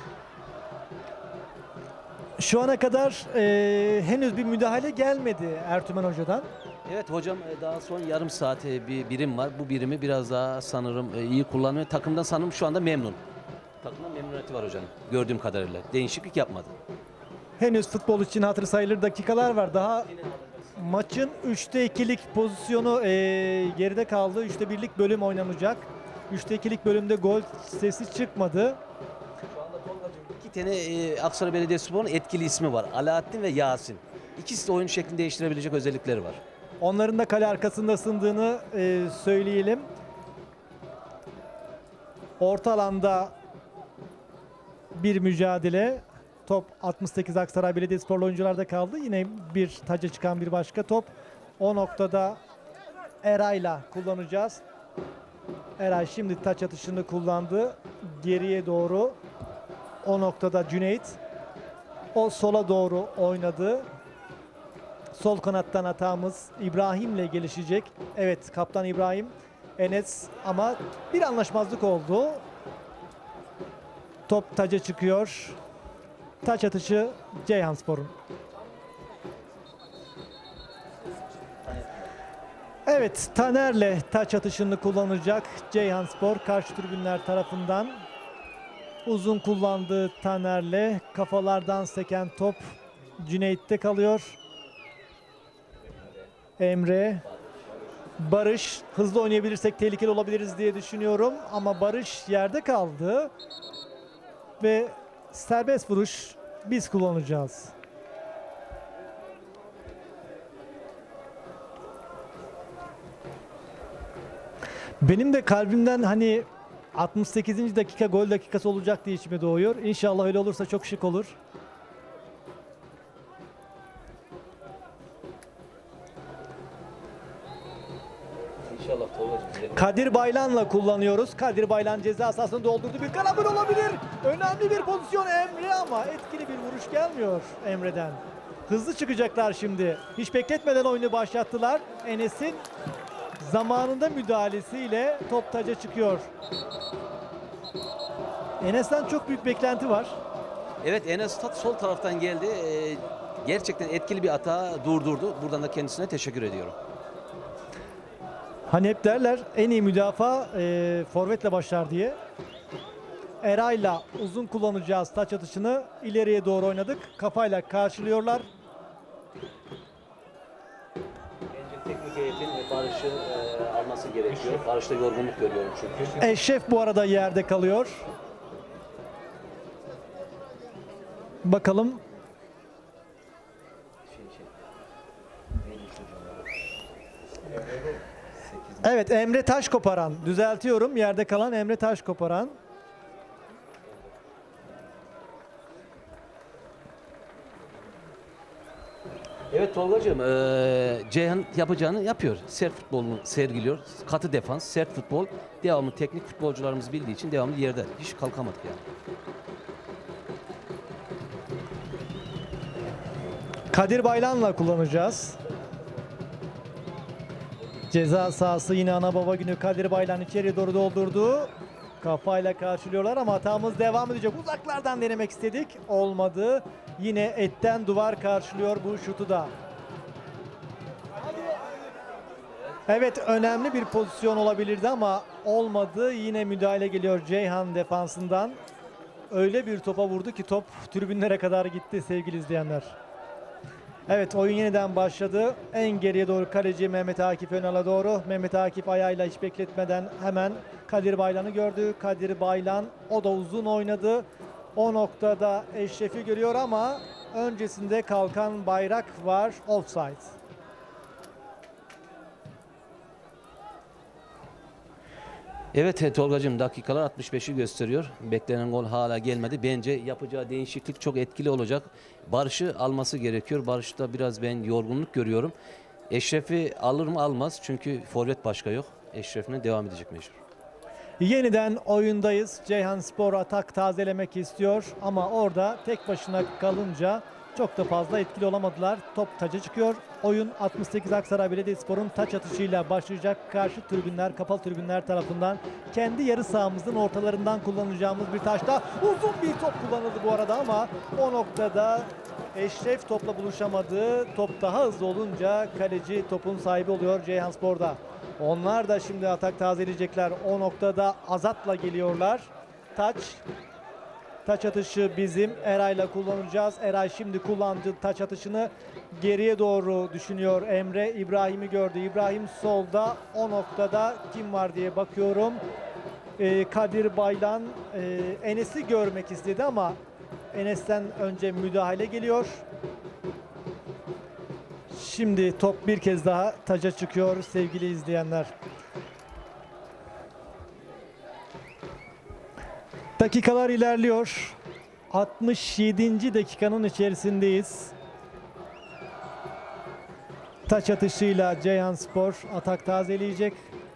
Şu ana kadar henüz bir müdahale gelmedi Ertümen Hoca'dan. Evet hocam, daha son yarım saat bir birim var. Bu birimi biraz daha sanırım iyi kullanıyor. Takımdan sanırım şu anda memnun. Takımdan memnuniyeti var hocam gördüğüm kadarıyla. Değişiklik yapmadı. Henüz futbol için hatırı sayılır dakikalar var. Daha maçın 3'te 2'lik pozisyonu geride kaldı. 3'te 1'lik bölüm oynanacak. 3'te 2'lik bölümde gol sesi çıkmadı. Şu anda İki tane Aksaray Belediyespor'un etkili ismi var. Alaaddin ve Yasin. İkisi de oyun şeklini değiştirebilecek özellikleri var. Onların da kale arkasında ısındığını söyleyelim. Orta alanda bir mücadele. Top 68 Aksaray Belediyesporlu oyuncularda kaldı. Yine bir taca çıkan bir başka top. O noktada Eray'la kullanacağız. Eray şimdi taç atışını kullandı. Geriye doğru. O noktada Cüneyt. O sola doğru oynadı. Sol kanattan hatamız İbrahim'le gelişecek. Evet, kaptan İbrahim. Enes, ama bir anlaşmazlık oldu. Top taca çıkıyor. Taç atışı Ceyhanspor'un. Evet, Taner'le taç atışını kullanacak Ceyhanspor karşı tribünler tarafından. Uzun kullandığı Taner'le kafalardan seken top Cüneyt'te kalıyor. Emre, Barış, hızlı oynayabilirsek tehlikeli olabiliriz diye düşünüyorum ama Barış yerde kaldı ve serbest vuruş biz kullanacağız. Benim de kalbimden hani 68. dakika gol dakikası olacak diye içime doğuyor. İnşallah öyle olursa çok şık olur. İnşallah Tolga'cığım. Kadir Baylan'la kullanıyoruz. Kadir Baylan ceza sahasını doldurdu. Bir karambol olabilir. Önemli bir pozisyon Emre ama etkili bir vuruş gelmiyor Emre'den. Hızlı çıkacaklar şimdi. Hiç bekletmeden oyunu başlattılar. Enes'in zamanında müdahalesiyle top taca çıkıyor. Enes'ten çok büyük beklenti var. Evet, Enes sol taraftan geldi. Gerçekten etkili bir hata durdurdu. Buradan da kendisine teşekkür ediyorum. Hani hep derler en iyi müdafaa forvetle başlar diye. Eray'la uzun kullanacağız taç atışını. İleriye doğru oynadık. Kafayla karşılıyorlar. Bence teknik heyetin Barış'ı alması gerekiyor. Barış'ta yorgunluk görüyorum çünkü. Eşref bu arada yerde kalıyor. Bakalım. Evet, Emre Taşkoparan. Düzeltiyorum. Yerde kalan Emre Taşkoparan. Evet Tolga'cığım, Ceyhan yapacağını yapıyor. Sert futbolunu sergiliyor. Katı defans, sert futbol. Devamlı teknik futbolcularımız bildiği için devamlı yerde. Hiç kalkamadık yani. Kadir Baylan'la kullanacağız. Ceza sahası yine ana baba günü. Kadir Baylan içeri doğru doldurdu. Kafayla karşılıyorlar ama hatamız devam edecek. Uzaklardan denemek istedik. Olmadı. Yine etten duvar karşılıyor bu şutu da. Evet, önemli bir pozisyon olabilirdi ama olmadı. Yine müdahale geliyor Ceyhan defansından. Öyle bir topa vurdu ki top tribünlere kadar gitti sevgili izleyenler. Evet, oyun yeniden başladı. En geriye doğru kaleci Mehmet Akif Önal'a doğru. Mehmet Akif ayağıyla hiç bekletmeden hemen Kadir Baylan'ı gördü. Kadir Baylan o da uzun oynadı. O noktada Eşref'i görüyor ama öncesinde kalkan bayrak var. Offside. Evet Tolga'cığım, dakikalar 65'i gösteriyor. Beklenen gol hala gelmedi. Bence yapacağı değişiklik çok etkili olacak. Barış'ı alması gerekiyor. Barış'ta biraz ben yorgunluk görüyorum. Eşref'i alır mı almaz. Çünkü forvet başka yok. Eşref'ine devam edecek mecbur. Yeniden oyundayız. Ceyhanspor atak tazelemek istiyor ama orada tek başına kalınca çok da fazla etkili olamadılar. Top taça çıkıyor. Oyun 68 Aksaray Belediyespor'un taç atışıyla başlayacak. Karşı tribünler, kapalı tribünler tarafından kendi yarı sahamızın ortalarından kullanacağımız bir taşta uzun bir top kullanıldı bu arada ama o noktada Eşref topla buluşamadı. Top daha hızlı olunca kaleci topun sahibi oluyor Ceyhanspor'da. Onlar da şimdi atak tazeleyecekler. O noktada Azat'la geliyorlar. Taç atışı bizim. Eray'la kullanacağız. Eray şimdi kullandı taç atışını. Geriye doğru düşünüyor Emre. İbrahim'i gördü. İbrahim solda. O noktada kim var diye bakıyorum. Kadir Baylan Enes'i görmek istedi ama Enes'ten önce müdahale geliyor. Şimdi top bir kez daha taca çıkıyor sevgili izleyenler. Dakikalar ilerliyor. 67. dakikanın içerisindeyiz. Taç atışıyla Ceyhanspor atak tazeleyecek.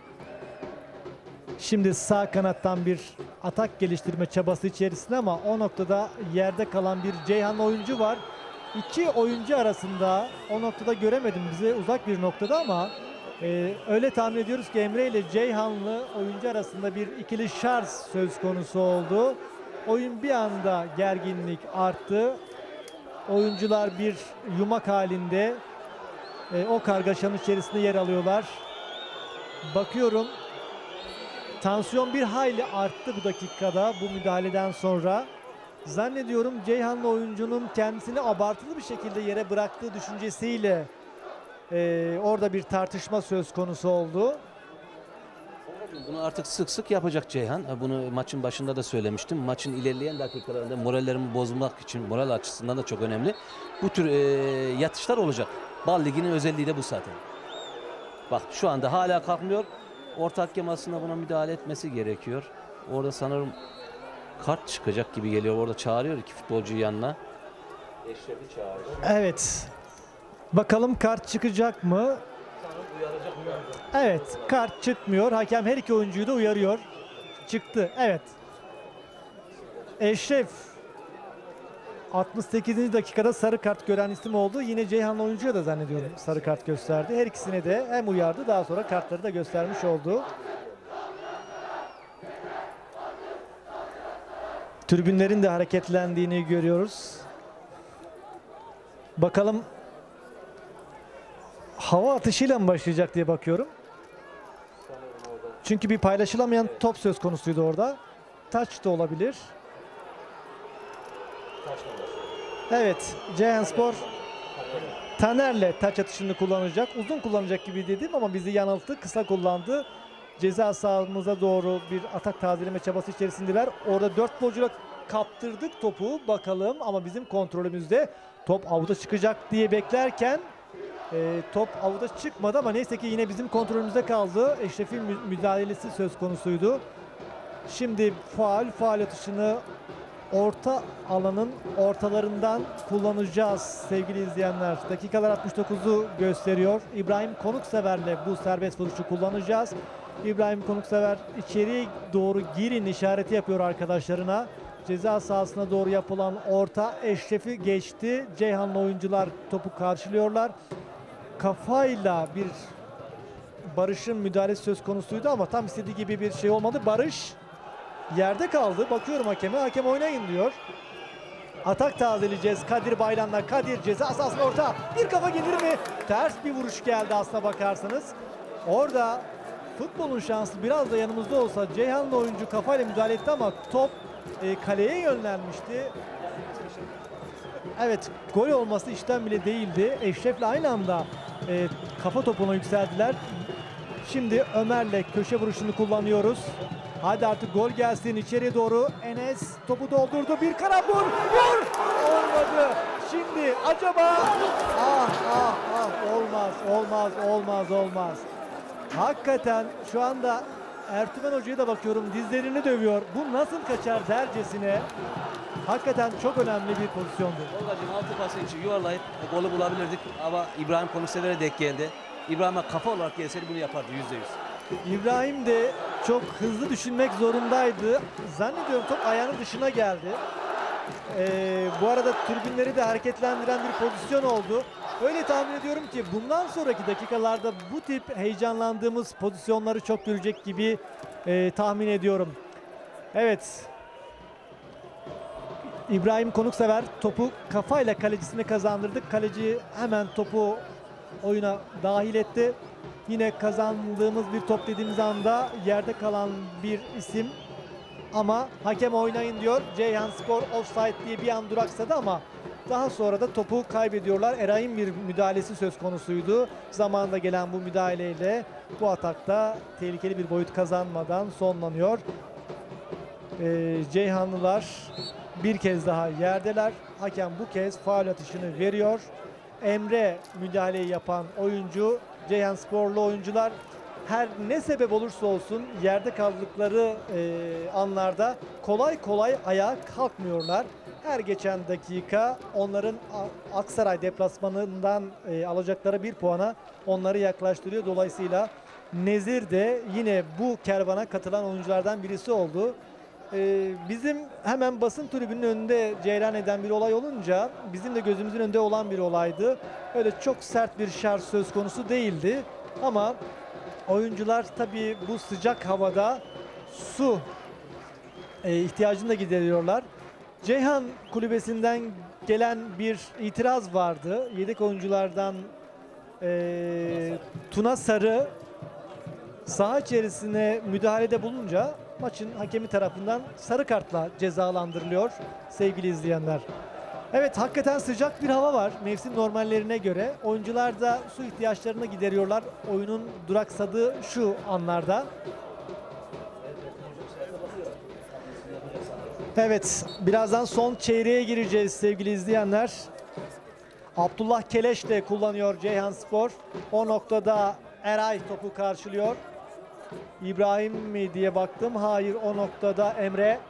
Şimdi sağ kanattan bir atak geliştirme çabası içerisinde ama o noktada yerde kalan bir Ceyhanlı oyuncu var. İki oyuncu arasında o noktada göremedim, bize uzak bir noktada ama öyle tahmin ediyoruz ki Emre ile Ceyhanlı oyuncu arasında bir ikili şarj söz konusu oldu. Oyun bir anda gerginlik arttı. Oyuncular bir yumak halinde o kargaşanın içerisinde yer alıyorlar. Bakıyorum tansiyon bir hayli arttı bu dakikada bu müdahaleden sonra. Zannediyorum Ceyhanlı oyuncunun kendisini abartılı bir şekilde yere bıraktığı düşüncesiyle orada bir tartışma söz konusu oldu. Bunu artık sık sık yapacak Ceyhan. Bunu maçın başında da söylemiştim. Maçın ilerleyen dakikalarında morallerimi bozmak için, moral açısından da çok önemli. Bu tür yatışlar olacak. Bal Ligi'nin özelliği de bu zaten. Bak şu anda hala kalkmıyor. Orta hakem aslında buna müdahale etmesi gerekiyor. Orada sanırım kart çıkacak gibi geliyor. Orada çağırıyor iki futbolcuyu yanına. Eşref'i çağırıyor. Evet. Bakalım kart çıkacak mı? Evet, kart çıkmıyor. Hakem her iki oyuncuyu da uyarıyor. Çıktı. Evet. Eşref 68. dakikada sarı kart gören isim oldu. Yine Ceyhanlı oyuncuya da zannediyorum sarı kart gösterdi. Her ikisine de hem uyardı, daha sonra kartları da göstermiş oldu. Tribünlerin de hareketlendiğini görüyoruz. Bakalım hava atışıyla mı başlayacak diye bakıyorum. Çünkü bir paylaşılamayan top söz konusuydu orada. Taç da olabilir. Evet, Ceyhanspor Taner'le taç atışını kullanacak. Uzun kullanacak gibi dedim ama bizi yanılttı. Kısa kullandı. Ceza sahamıza doğru bir atak tazeleme çabası içerisindeler. Orada 4 futbolcuyla kaptırdık topu. Bakalım ama bizim kontrolümüzde top avuta çıkacak diye beklerken top avuta çıkmadı ama neyse ki yine bizim kontrolümüzde kaldı. Eşref'in müdahalesi söz konusuydu. Şimdi faal atışını orta alanın ortalarından kullanacağız sevgili izleyenler. Dakikalar 69'u gösteriyor. İbrahim Konuksever'le bu serbest vuruşu kullanacağız. İbrahim Konuksever içeriye doğru girin işareti yapıyor arkadaşlarına. Ceza sahasına doğru yapılan orta Eşref'i geçti. Ceyhanlı oyuncular topu karşılıyorlar. Kafayla bir Barış'ın müdahalesi söz konusuydu ama tam istediği gibi bir şey olmadı. Barış yerde kaldı. Bakıyorum hakeme. Hakem oynayın diyor. Atak tazeleyeceğiz. Kadir Baylan'la. Kadir ceza sahasına orta. Bir kafa gelir mi? Ters bir vuruş geldi aslına bakarsanız. Orada futbolun şansı biraz da yanımızda olsa Ceyhanlı oyuncu kafayla müdahale etti ama top kaleye yönlenmişti. Evet, gol olması işten bile değildi. Eşref'le aynı anda kafa topuna yükseldiler. Şimdi Ömer'le köşe vuruşunu kullanıyoruz. Hadi artık gol gelsin içeriye doğru. Enes topu doldurdu. Bir karambol. Vur! Olmadı. Şimdi acaba olmaz. Hakikaten şu anda Ertuğrul Hoca'ya da bakıyorum, dizlerini dövüyor. Bu nasıl kaçar dercesine. Hakikaten çok önemli bir pozisyondu. Tolgacığım altı pası için yuvarlayıp golü bulabilirdik ama İbrahim Konuksever'e denk geldi. İbrahim'e kafa olarak gelseydi bunu yapardı %100. İbrahim de çok hızlı düşünmek zorundaydı. Zannediyorum top ayağının dışına geldi. Bu arada tribünleri de hareketlendiren bir pozisyon oldu. Öyle tahmin ediyorum ki bundan sonraki dakikalarda bu tip heyecanlandığımız pozisyonları çok görecek gibi tahmin ediyorum. Evet. İbrahim Konuksever topu kafayla kalecisine kazandırdık. Kaleci hemen topu oyuna dahil etti. Yine kazandığımız bir top dediğimiz anda yerde kalan bir isim ama hakem oynayın diyor. Ceyhanspor offside diye bir an duraksadı ama daha sonra da topu kaybediyorlar. Eray'ın bir müdahalesi söz konusuydu. Zamanında gelen bu müdahaleyle bu atakta tehlikeli bir boyut kazanmadan sonlanıyor. Ceyhanlılar bir kez daha yerdeler. Hakem bu kez faul atışını veriyor. Emre müdahaleyi yapan oyuncu. Ceyhansporlu oyuncular her ne sebep olursa olsun yerde kaldıkları anlarda kolay kolay ayağa kalkmıyorlar. Her geçen dakika onların Aksaray deplasmanından alacakları bir puana onları yaklaştırıyor. Dolayısıyla Nezir de yine bu kervana katılan oyunculardan birisi oldu. Bizim hemen basın tribünün önünde cereyan eden bir olay olunca bizim de gözümüzün önünde olan bir olaydı. Öyle çok sert bir şarj söz konusu değildi ama oyuncular tabii bu sıcak havada su ihtiyacını da gideriyorlar. Ceyhan kulübesinden gelen bir itiraz vardı. Yedek oyunculardan Tuna Sarı saha içerisine müdahalede bulunca maçın hakemi tarafından sarı kartla cezalandırılıyor sevgili izleyenler. Evet, hakikaten sıcak bir hava var mevsim normallerine göre. Oyuncular da su ihtiyaçlarını gideriyorlar. Oyunun duraksadığı şu anlarda. Evet, birazdan son çeyreğe gireceğiz sevgili izleyenler. Abdullah Keleş de kullanıyor Ceyhanspor. O noktada Eray topu karşılıyor. İbrahim mi diye baktım. Hayır, o noktada Emre.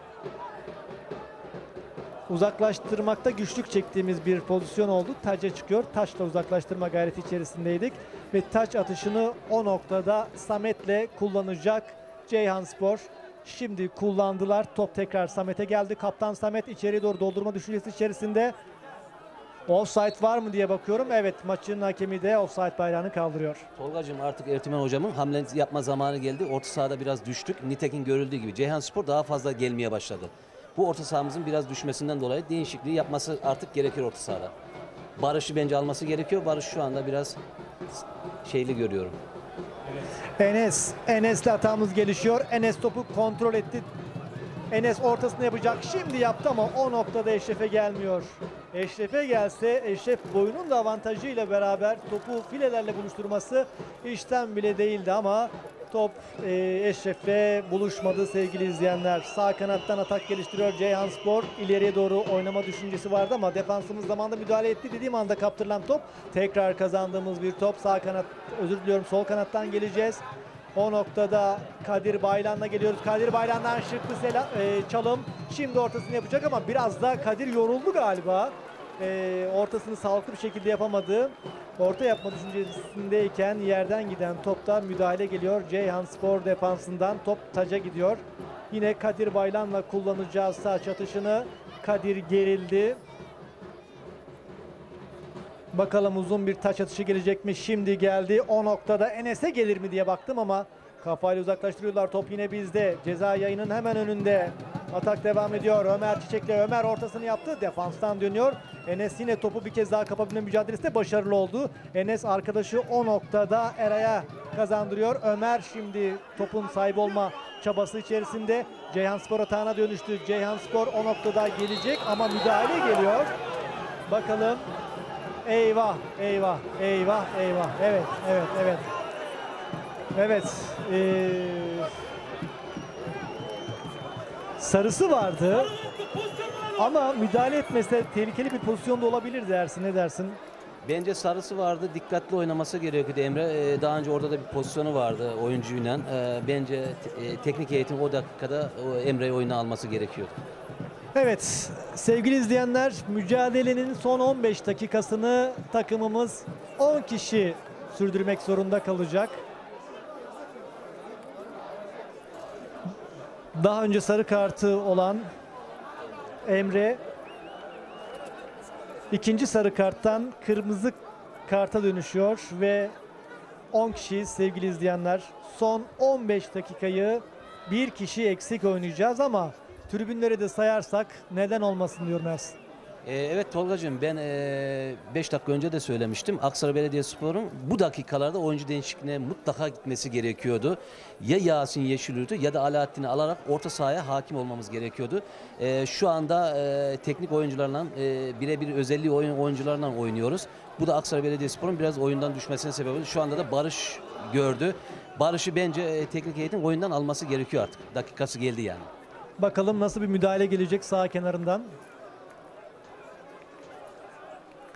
Uzaklaştırmakta güçlük çektiğimiz bir pozisyon oldu. Taç'a çıkıyor. Taç'la uzaklaştırma gayreti içerisindeydik. Ve taç atışını o noktada Samet'le kullanacak Ceyhanspor. Şimdi kullandılar. Top tekrar Samet'e geldi. Kaptan Samet içeri doğru doldurma düşüncesi içerisinde. Offside var mı diye bakıyorum. Evet, maçın hakemi de offside bayrağını kaldırıyor. Tolgacığım, artık Ertuğrul hocamın hamle yapma zamanı geldi. Orta sahada biraz düştük. Nitekim görüldüğü gibi Ceyhanspor daha fazla gelmeye başladı. Bu orta sahamızın biraz düşmesinden dolayı değişikliği yapması artık gerekir orta sahada. Barış'ı bence alması gerekiyor. Barış şu anda biraz şeyli görüyorum. Enes'le hatamız gelişiyor. Enes topu kontrol etti. Enes ortasını yapacak. Şimdi yaptı ama o noktada Eşref'e gelmiyor. Eşref'e gelse Eşref boyunun da avantajıyla beraber topu filelerle buluşturması işten bile değildi ama top Eşref'le buluşmadı sevgili izleyenler. Sağ kanattan atak geliştiriyor Ceyhanspor. İleriye doğru oynama düşüncesi vardı ama defansımız zamanında müdahale etti dediğim anda kaptırılan top. Tekrar kazandığımız bir top. Sağ kanat, özür diliyorum, sol kanattan geleceğiz. O noktada Kadir Baylan'la geliyoruz. Kadir Baylan'dan şıklı çalım. Şimdi ortasını yapacak ama biraz da Kadir yoruldu galiba. Ortasını sağlıklı bir şekilde yapamadı. Orta yapma düşüncesindeyken yerden giden topta müdahale geliyor. Ceyhanspor defansından top taca gidiyor. Yine Kadir Baylan'la kullanacağız sağ atışını. Kadir gerildi. Bakalım uzun bir taç atışı gelecek mi? Şimdi geldi. O noktada Enes'e gelir mi diye baktım ama kafayla uzaklaştırıyorlar. Top yine bizde. Ceza yayının hemen önünde. Atak devam ediyor. Ömer Çiçek'le Ömer ortasını yaptı. Defanstan dönüyor. Enes yine topu bir kez daha kapabilme mücadelesinde başarılı oldu. Enes arkadaşı o noktada Eray'a kazandırıyor. Ömer şimdi topun sahibi olma çabası içerisinde. Ceyhanspor atağına dönüştü. Ceyhanspor o noktada gelecek ama müdahale geliyor. Bakalım. Eyvah, eyvah, eyvah, eyvah. Evet, evet, evet. Evet. Sarısı vardı. Ama müdahale etmese tehlikeli bir pozisyonda olabilir dersin. Ne dersin? Bence sarısı vardı. Dikkatli oynaması gerekiyordu Emre. Daha önce orada da bir pozisyonu vardı oyuncuyla. Bence teknik heyetin o dakikada Emre'yi oyuna alması gerekiyordu. Evet, sevgili izleyenler, mücadelenin son 15 dakikasını takımımız 10 kişi sürdürmek zorunda kalacak. Daha önce sarı kartı olan Emre ikinci sarı karttan kırmızı karta dönüşüyor ve 10 kişi sevgili izleyenler. Son 15 dakikayı bir kişi eksik oynayacağız ama tribünleri de sayarsak neden olmasın diyorum Ersin. Evet Tolgacığım, ben 5 dakika önce de söylemiştim. Aksaray Belediyespor'un bu dakikalarda oyuncu değişikliğine mutlaka gitmesi gerekiyordu. Ya Yasin Yeşilyurt'u ya da Alaaddin'i alarak orta sahaya hakim olmamız gerekiyordu. Şu anda teknik oyuncularla birebir özelliği oyuncularla oynuyoruz. Bu da Aksaray Belediyespor'un biraz oyundan düşmesine sebep oldu. Şu anda da Barış gördü. Barış'ı bence teknik heyetin oyundan alması gerekiyor artık. Dakikası geldi yani. Bakalım nasıl bir müdahale gelecek sağ kenarından.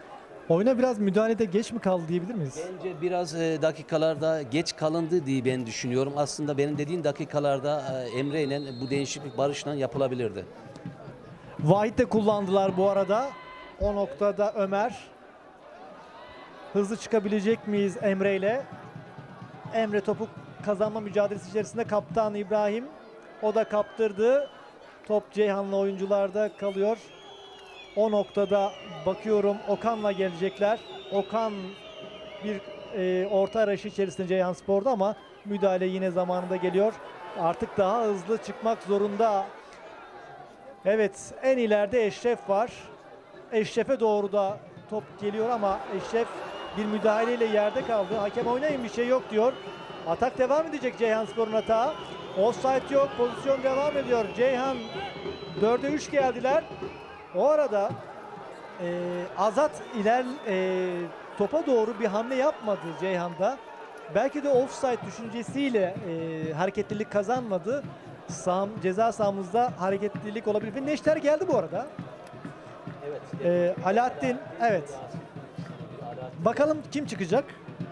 Oyuna biraz müdahalede geç mi kaldı diyebilir miyiz? Bence biraz dakikalarda geç kalındı diye ben düşünüyorum. Aslında benim dediğim dakikalarda Emre ile bu değişiklik Barış'la yapılabilirdi. Vahit de kullandılar bu arada. O noktada Ömer. Hızlı çıkabilecek miyiz Emre ile? Emre topu kazanma mücadelesi içerisinde kaptan İbrahim. O da kaptırdı. Top Ceyhanlı oyuncularda kalıyor. O noktada bakıyorum Okan'la gelecekler. Okan bir orta arayışı içerisinde Ceyhanspor'da ama müdahale yine zamanında geliyor. Artık daha hızlı çıkmak zorunda. Evet, en ileride Eşref var. Eşref'e doğru da top geliyor ama Eşref bir müdahaleyle yerde kaldı. Hakem oynayın bir şey yok diyor. Atak devam edecek Ceyhanspor'un atağı. Offside yok, pozisyon devam ediyor. Ceyhan 4'e 3 geldiler. O arada Azat topa doğru bir hamle yapmadı Ceyhan'da. Belki de offside düşüncesiyle hareketlilik kazanmadı. Ceza sahamızda hareketlilik olabilir. Ve Neşter geldi bu arada. Evet. Alaaddin, evet. Bakalım kim çıkacak?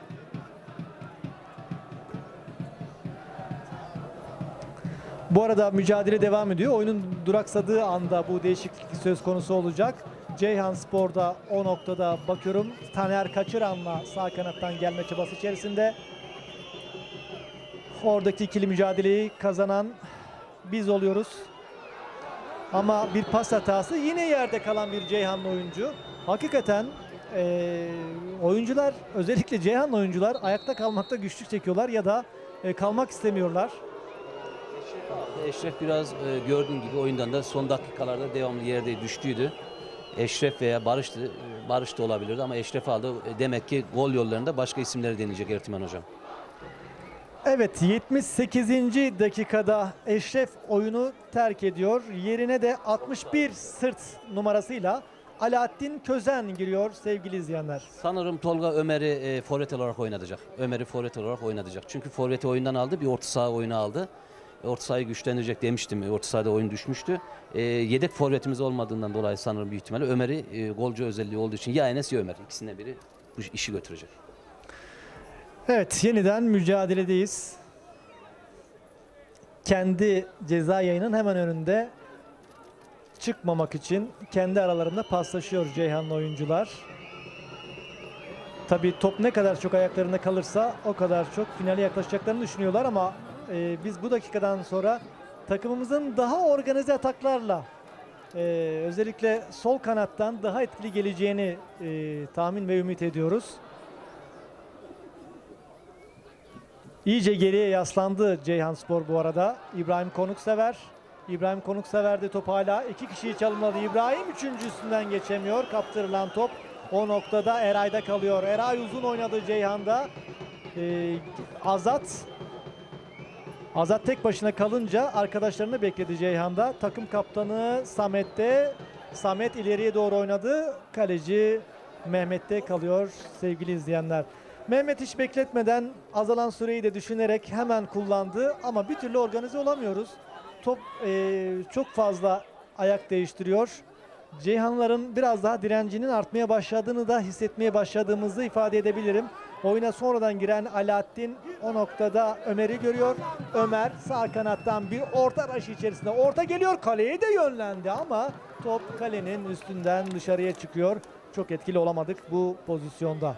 Bu arada mücadele devam ediyor. Oyunun duraksadığı anda bu değişiklik söz konusu olacak. Ceyhanspor'da o noktada bakıyorum. Taner Kaçıran'la sağ kanattan gelme çabası içerisinde. Oradaki ikili mücadeleyi kazanan biz oluyoruz. Ama bir pas hatası, yine yerde kalan bir Ceyhanlı oyuncu. Hakikaten oyuncular, özellikle Ceyhanlı oyuncular ayakta kalmakta güçlük çekiyorlar ya da kalmak istemiyorlar. Eşref biraz gördüğün gibi oyundan da son dakikalarda devamlı yerde düştüydü. Eşref veya Barış da olabilirdi ama Eşref aldı. Demek ki gol yollarında başka isimleri deneyecek Ertimen hocam. Evet, 78. dakikada Eşref oyunu terk ediyor. Yerine de 61 sırt numarasıyla Alaaddin Közen giriyor sevgili izleyenler. Sanırım Tolga Ömer'i forvet olarak oynatacak. Ömer'i forvet olarak oynatacak. Çünkü forveti oyundan aldı, bir orta saha oyunu aldı. Orta sahayı güçlendirecek demiştim. Orta sahada oyun düşmüştü. Yedek forvetimiz olmadığından dolayı sanırım büyük ihtimalle Ömer'i golcü özelliği olduğu için ya Enes ya Ömer, ikisinden biri bu işi götürecek. Evet, yeniden mücadeledeyiz. Kendi ceza yayının hemen önünde çıkmamak için kendi aralarında paslaşıyor Ceyhanlı oyuncular. Tabii top ne kadar çok ayaklarında kalırsa o kadar çok finale yaklaşacaklarını düşünüyorlar ama biz bu dakikadan sonra takımımızın daha organize ataklarla özellikle sol kanattan daha etkili geleceğini tahmin ve ümit ediyoruz. İyice geriye yaslandı Ceyhanspor bu arada. İbrahim Konuksever. İbrahim Konuksever de top hala iki kişiyi çalımladı. İbrahim üçüncüsünden geçemiyor. Kaptırılan top o noktada Eray'da kalıyor. Eray uzun oynadı Ceyhan'da. Azat tek başına kalınca arkadaşlarını bekledi Ceyhan'da. Takım kaptanı Samet'te. Samet ileriye doğru oynadı. Kaleci Mehmet'te kalıyor sevgili izleyenler. Mehmet hiç bekletmeden azalan süreyi de düşünerek hemen kullandı ama bir türlü organize olamıyoruz. Top çok fazla ayak değiştiriyor. Ceyhanların biraz daha direncinin artmaya başladığını da hissetmeye başladığımızı ifade edebilirim. Oyuna sonradan giren Alaaddin o noktada Ömer'i görüyor. Ömer sağ kanattan bir orta arayışı içerisinde. Orta geliyor, kaleye de yönlendi ama top kalenin üstünden dışarıya çıkıyor. Çok etkili olamadık bu pozisyonda.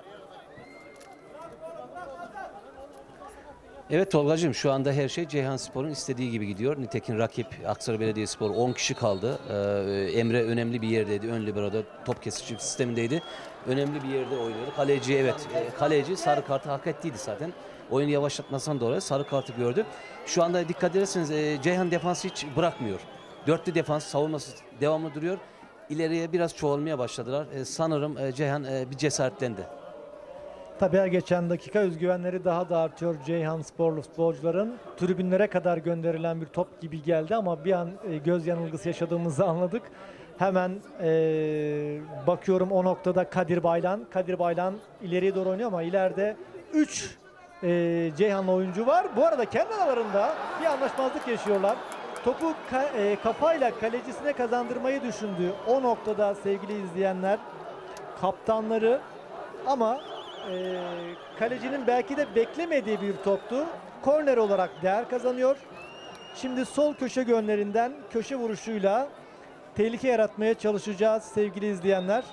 Evet Tolgacığım, şu anda her şey Ceyhanspor'un istediği gibi gidiyor. Nitekim rakip Aksaray Belediyespor 10 kişi kaldı. Emre önemli bir yerdeydi. Ön libero'da top kesici sistemindeydi. Önemli bir yerde oynuyordu. Kaleci kaleci sarı kartı hak ettiydi zaten. Oyunu yavaşlatmasından dolayı sarı kartı gördü. Şu anda dikkat ederseniz Ceyhan defansı hiç bırakmıyor. Dörtlü defans savunması devamlı duruyor. İleriye biraz çoğalmaya başladılar. Sanırım Ceyhan bir cesaretlendi. Tabii her geçen dakika özgüvenleri daha da artıyor Ceyhansporlu futbolcuların. Tribünlere kadar gönderilen bir top gibi geldi ama bir an göz yanılgısı yaşadığımızı anladık. Hemen bakıyorum o noktada Kadir Baylan. Kadir Baylan ileriye doğru oynuyor ama ileride 3 Ceyhanlı oyuncu var. Bu arada kendi aralarında bir anlaşmazlık yaşıyorlar. Topu kafayla kalecisine kazandırmayı düşündü. O noktada sevgili izleyenler kaptanları ama kalecinin belki de beklemediği bir toptu. Korner olarak değer kazanıyor. Şimdi sol köşe gönlerinden köşe vuruşuyla tehlike yaratmaya çalışacağız sevgili izleyenler.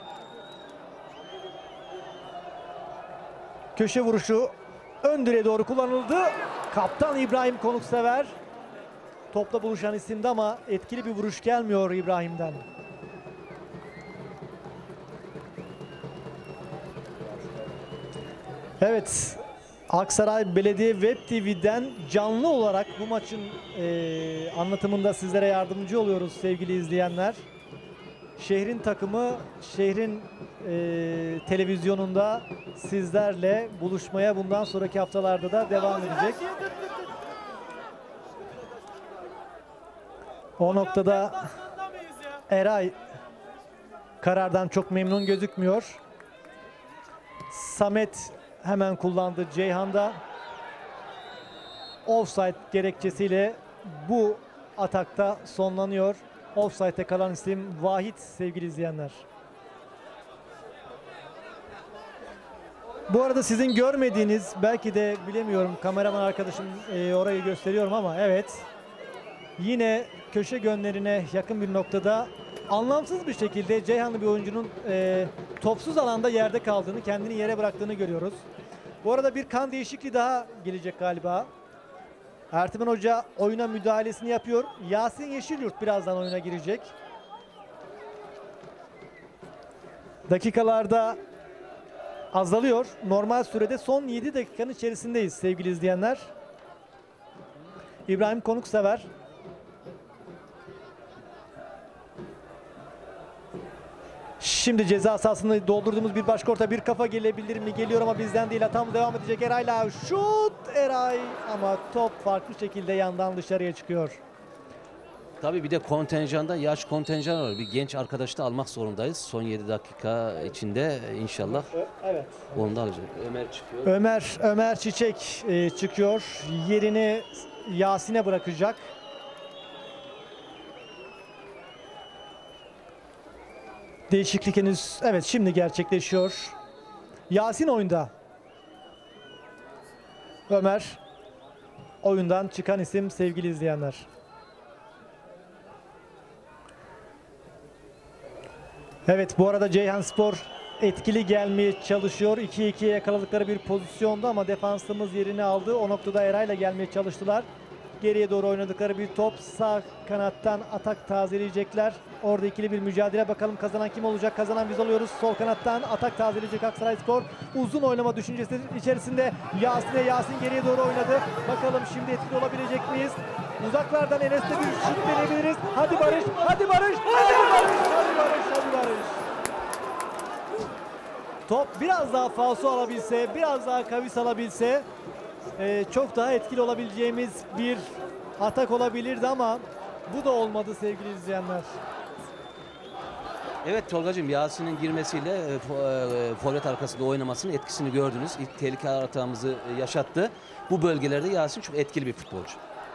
Köşe vuruşu ön direğe doğru kullanıldı. Kaptan İbrahim Konuksever topla buluşan isimdi ama etkili bir vuruş gelmiyor İbrahim'den. Evet, Aksaray Belediye Web TV'den canlı olarak bu maçın anlatımında sizlere yardımcı oluyoruz sevgili izleyenler. Şehrin takımı, şehrin televizyonunda sizlerle buluşmaya bundan sonraki haftalarda da devam edecek. O noktada Eray karardan çok memnun gözükmüyor. Samet hemen kullandı Ceyhan'da. Offside gerekçesiyle bu atakta sonlanıyor. Offside'e kalan isim Vahit sevgili izleyenler. Bu arada sizin görmediğiniz, belki de bilemiyorum, kameraman arkadaşım orayı gösteriyorum ama evet. Yine köşe gönlerine yakın bir noktada anlamsız bir şekilde Ceyhanlı bir oyuncunun topsuz alanda yerde kaldığını, kendini yere bıraktığını görüyoruz. Bu arada bir kan değişikliği daha gelecek galiba. Ertuğrul Hoca oyuna müdahalesini yapıyor. Yasin Yeşilyurt birazdan oyuna girecek. Dakikalarda azalıyor. Normal sürede son 7 dakikanın içerisindeyiz sevgili izleyenler. İbrahim Konuksever. Şimdi ceza sahasını doldurduğumuz bir başka orta, bir kafa gelebilir mi? Geliyor ama bizden değil. Hatam devam edecek. Eray'la şut, Eray, ama top farklı şekilde yandan dışarıya çıkıyor. Tabii bir de kontenjanda yaş kontenjanı var. Bir genç arkadaşı da almak zorundayız. Son 7 dakika içinde inşallah. Evet. Onu da alacak. Ömer çıkıyor. Ömer Çiçek çıkıyor. Yerini Yasin'e bırakacak. Değişiklik henüz, evet, şimdi gerçekleşiyor. Yasin oyunda. Ömer oyundan çıkan isim sevgili izleyenler. Evet, bu arada Ceyhanspor etkili gelmeye çalışıyor. 2-2'ye yakaladıkları bir pozisyonda ama defansımız yerini aldı. O noktada Eray'la gelmeye çalıştılar. Geriye doğru oynadıkları bir top. Sağ kanattan atak tazeleyecekler. Orada ikili bir mücadele. Bakalım kazanan kim olacak? Kazanan biz oluyoruz. Sol kanattan atak tazeleyecek Aksarayspor. Uzun oynama düşüncesi içerisinde Yasin geriye doğru oynadı. Bakalım şimdi etkili olabilecek miyiz? Uzaklardan Enes'te bir şut deneyebiliriz. Hadi Barış! Hadi Barış! Hadi Barış! Hadi Barış! Hadi Barış! Top biraz daha falso alabilse, biraz daha kavis alabilse çok daha etkili olabileceğimiz bir atak olabilirdi ama bu da olmadı sevgili izleyenler. Evet Tolgacığım, Yasin'in girmesiyle forvet arkasında oynamasının etkisini gördünüz. İlk tehlike atağımızı yaşattı. Bu bölgelerde Yasin çok etkili bir futbolcu.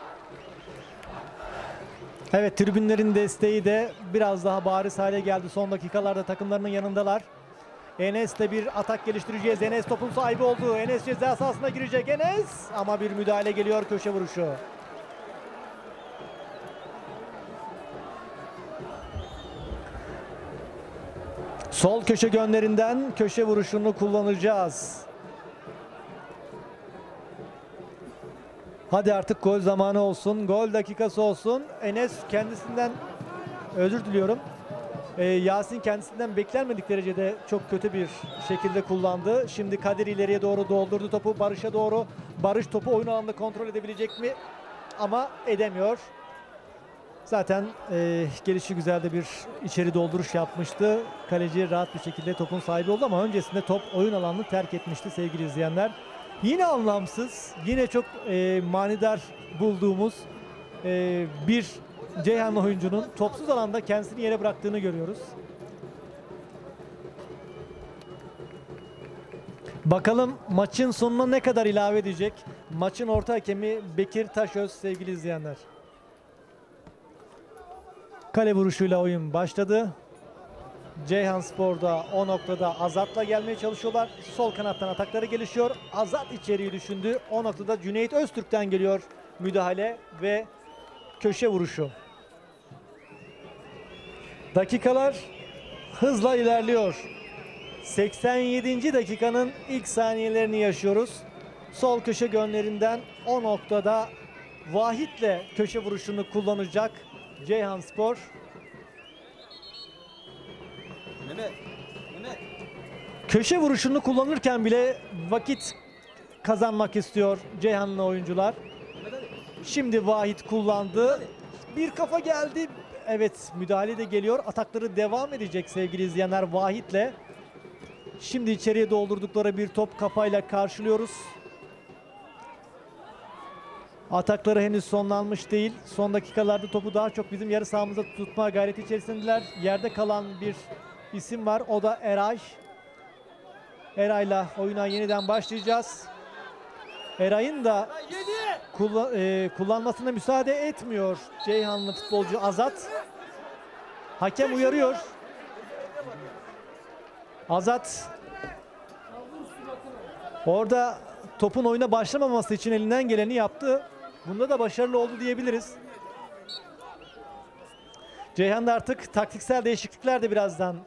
Evet, tribünlerin desteği de biraz daha bariz hale geldi. Son dakikalarda takımlarının yanındalar. Enes'le bir atak geliştireceğiz. Enes topun sahibi oldu. Enes ceza sahasına girecek. Enes, ama bir müdahale geliyor, köşe vuruşu. Sol köşe gönlerinden köşe vuruşunu kullanacağız. Hadi artık gol zamanı olsun. Gol dakikası olsun. Enes kendisinden, özür diliyorum, Yasin kendisinden beklenmedik derecede çok kötü bir şekilde kullandı. Şimdi Kadir ileriye doğru doldurdu topu Barış'a doğru. Barış topu oyun alanında kontrol edebilecek mi? Ama edemiyor. Zaten gelişi güzel de bir içeri dolduruş yapmıştı. Kaleci rahat bir şekilde topun sahibi oldu ama öncesinde top oyun alanını terk etmişti sevgili izleyenler. Yine anlamsız, yine çok manidar bulduğumuz bir Ceyhanlı oyuncunun topsuz alanda kendisini yere bıraktığını görüyoruz. Bakalım maçın sonuna ne kadar ilave edecek? Maçın orta hakemi Bekir Taşöz sevgili izleyenler. Kale vuruşuyla oyun başladı. Ceyhan Spor'da o noktada Azat'la gelmeye çalışıyorlar. Sol kanattan atakları gelişiyor. Azat içeriği düşündü. O noktada Cüneyt Öztürk'ten geliyor müdahale ve köşe vuruşu. Dakikalar hızla ilerliyor. 87. dakikanın ilk saniyelerini yaşıyoruz. Sol köşe gönlerinden o noktada Vahit'le köşe vuruşunu kullanacak Ceyhan Spor. Köşe vuruşunu kullanırken bile vakit kazanmak istiyor Ceyhanlı oyuncular. Şimdi Vahit kullandı. Bir kafa geldi. Evet, müdahale de geliyor. Atakları devam edecek sevgili izleyenler Vahit'le. Şimdi içeriye doldurdukları bir top kafayla karşılıyoruz. Atakları henüz sonlanmış değil. Son dakikalarda topu daha çok bizim yarı sahamızda tutma gayreti içerisindeler. Yerde kalan bir isim var. O da Eray. Eray'la oyuna yeniden başlayacağız. Eray'ın da kullanmasına müsaade etmiyor Ceyhanlı futbolcu Azat. Hakem uyarıyor. Azat orada topun oyuna başlamaması için elinden geleni yaptı. Bunda da başarılı oldu diyebiliriz. Ceyhan'da artık taktiksel değişiklikler de birazdan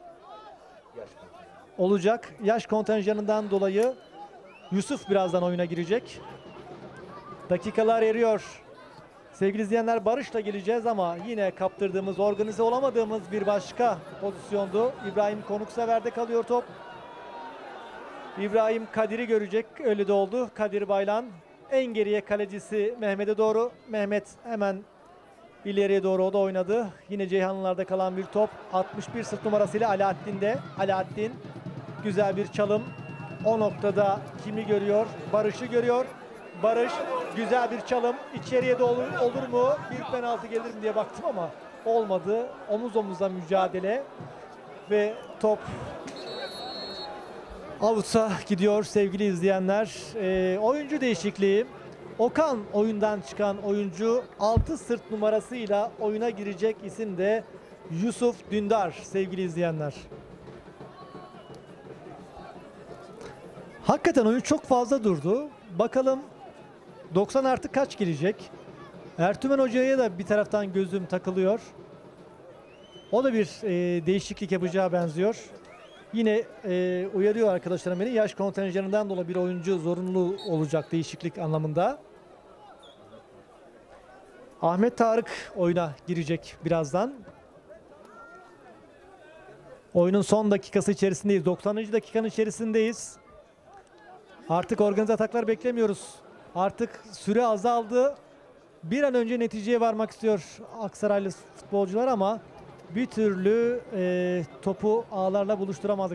olacak. Yaş kontenjanından dolayı Yusuf birazdan oyuna girecek. Dakikalar eriyor. Sevgili izleyenler, Barış'la geleceğiz ama yine kaptırdığımız, organize olamadığımız bir başka pozisyondu. İbrahim Konuksever'de kalıyor top. İbrahim Kadir'i görecek. Öyle de oldu. Kadir Baylan en geriye kalecisi Mehmet'e doğru. Mehmet hemen ileriye doğru o da oynadı. Yine Ceyhanlılarda kalan bir top. 61 sırt numarasıyla Alaaddin'de. Alaaddin güzel bir çalım. O noktada kimi görüyor? Barış'ı görüyor. Barış güzel bir çalım. İçeriye de olur mu? Bir penaltı gelir mi diye baktım ama olmadı. Omuz omuza mücadele ve top out'a gidiyor sevgili izleyenler. Oyuncu değişikliği. Okan oyundan çıkan oyuncu, 6 sırt numarasıyla oyuna girecek isim de Yusuf Dündar sevgili izleyenler. Hakikaten oyun çok fazla durdu. Bakalım 90 artı kaç gelecek? Ertümen Hoca'ya da bir taraftan gözüm takılıyor. O da bir değişiklik yapacağı benziyor. Yine uyarıyor arkadaşlarım beni. Yaş kontenjanından dolayı bir oyuncu zorunlu olacak değişiklik anlamında. Ahmet Tarık oyuna girecek birazdan. Oyunun son dakikası içerisindeyiz. 90. dakikanın içerisindeyiz. Artık organize ataklar beklemiyoruz. Artık süre azaldı. Bir an önce neticeye varmak istiyor Aksaraylı futbolcular ama bir türlü topu ağlarla buluşturamadık.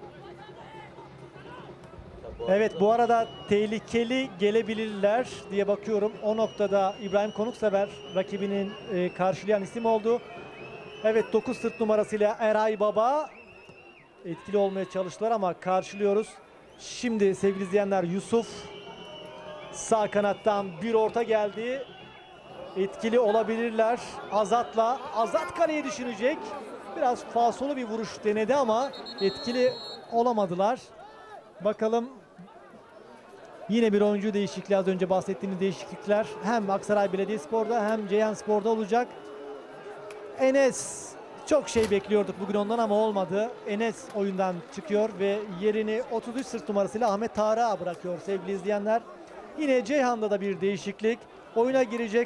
Evet, bu arada tehlikeli gelebilirler diye bakıyorum. O noktada İbrahim Konuksever rakibinin karşılayan isim oldu. Evet, 9 sırt numarasıyla Eray Baba etkili olmaya çalıştılar ama karşılıyoruz. Şimdi sevgili izleyenler, Yusuf sağ kanattan bir orta geldi. Etkili olabilirler. Azat kaleye düşünecek. Biraz falsolu bir vuruş denedi ama etkili olamadılar. Bakalım, yine bir oyuncu değişikliği, az önce bahsettiğimiz değişiklikler hem Aksaray Belediyespor'da hem Ceyhan Spor'da olacak. Enes, çok şey bekliyorduk bugün ondan ama olmadı. Enes oyundan çıkıyor ve yerini 33 sırt numarasıyla Ahmet Tarık'a bırakıyor sevgili izleyenler. Yine Ceyhan'da da bir değişiklik. Oyuna girecek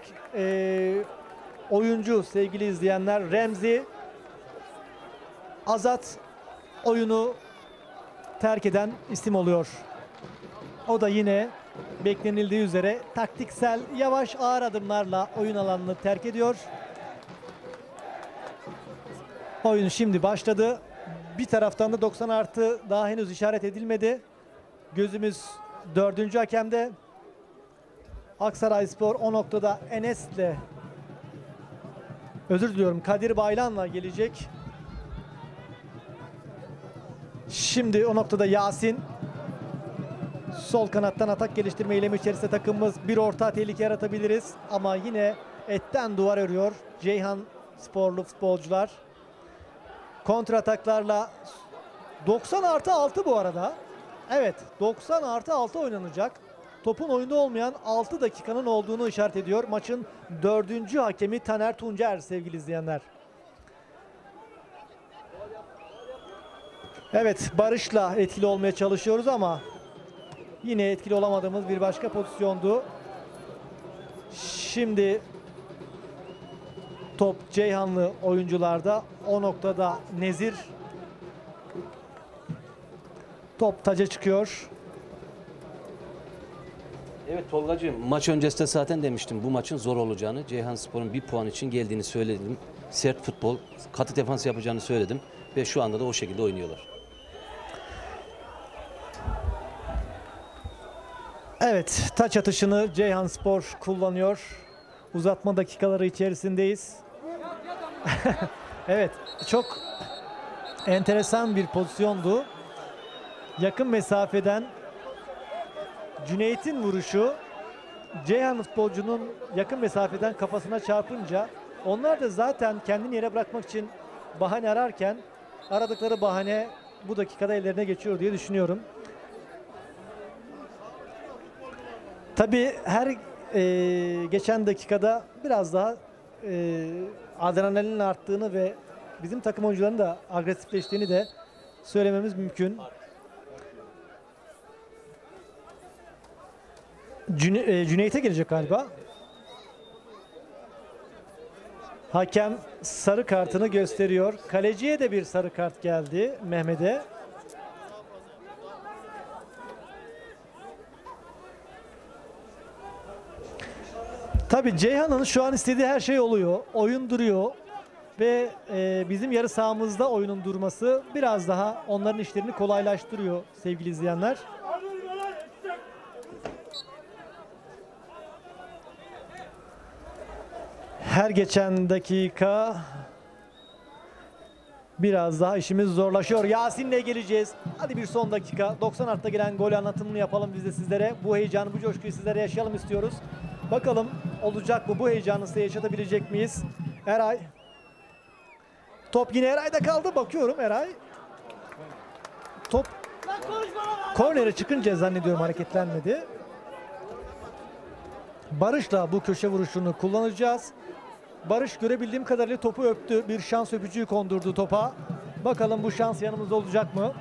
oyuncu sevgili izleyenler Remzi. Azat oyunu terk eden isim oluyor. O da yine beklenildiği üzere taktiksel yavaş ağır adımlarla oyun alanını terk ediyor. Oyun şimdi başladı. Bir taraftan da 90 artı daha henüz işaret edilmedi. Gözümüz 4. hakemde. Aksarayspor o noktada Enes'le, özür diliyorum, Kadir Baylan'la gelecek. Şimdi o noktada Yasin. Sol kanattan atak geliştirme eylemi içerisinde takımımız, bir orta tehlike yaratabiliriz. Ama yine etten duvar örüyor Ceyhan sporlu futbolcular. kontrataklarla 90+6 bu arada. Evet, 90+6 oynanacak. Topun oyunda olmayan 6 dakikanın olduğunu işaret ediyor. Maçın 4. hakemi Taner Tuncer sevgili izleyenler. Evet, Barış'la etkili olmaya çalışıyoruz ama yine etkili olamadığımız bir başka pozisyondu. Şimdi top Ceyhanlı oyuncularda. O noktada Nezir. Top taca çıkıyor. Evet Tolgacığım, maç öncesinde zaten demiştim bu maçın zor olacağını. Ceyhanspor'un bir puan için geldiğini söyledim. Sert futbol, katı defans yapacağını söyledim ve şu anda da o şekilde oynuyorlar. Evet, taç atışını Ceyhanspor kullanıyor. Uzatma dakikaları içerisindeyiz. Evet, çok enteresan bir pozisyondu. Yakın mesafeden Cüneyt'in vuruşu Ceyhan futbolcunun yakın mesafeden kafasına çarpınca onlar da zaten kendini yere bırakmak için bahane ararken aradıkları bahane bu dakikada ellerine geçiyor diye düşünüyorum. Tabii her geçen dakikada biraz daha adrenalinin arttığını ve bizim takım oyuncularının da agresifleştiğini de söylememiz mümkün. Cüneyt'e gelecek galiba. Hakem sarı kartını gösteriyor. Kaleciye de bir sarı kart geldi, Mehmet'e. Tabii Ceyhan'ın şu an istediği her şey oluyor. Oyun duruyor ve bizim yarı sahamızda oyunun durması biraz daha onların işlerini kolaylaştırıyor sevgili izleyenler. Her geçen dakika biraz daha işimiz zorlaşıyor. Yasin'le geleceğiz. Hadi bir son dakika. 90+'ta gelen gol anlatımını yapalım biz de sizlere. Bu heyecanı, bu coşkuyu sizlere yaşayalım istiyoruz. Bakalım olacak mı? Bu heyecanı size yaşatabilicek miyiz? Eray. Top yine Eray'da kaldı. Bakıyorum Eray. Top kornere çıkınca zannediyorum hareketlenmedi. Barış'la bu köşe vuruşunu kullanacağız. Barış görebildiğim kadarıyla topu öptü. Bir şans öpücüğü kondurdu topa. Bakalım bu şans yanımızda olacak mı?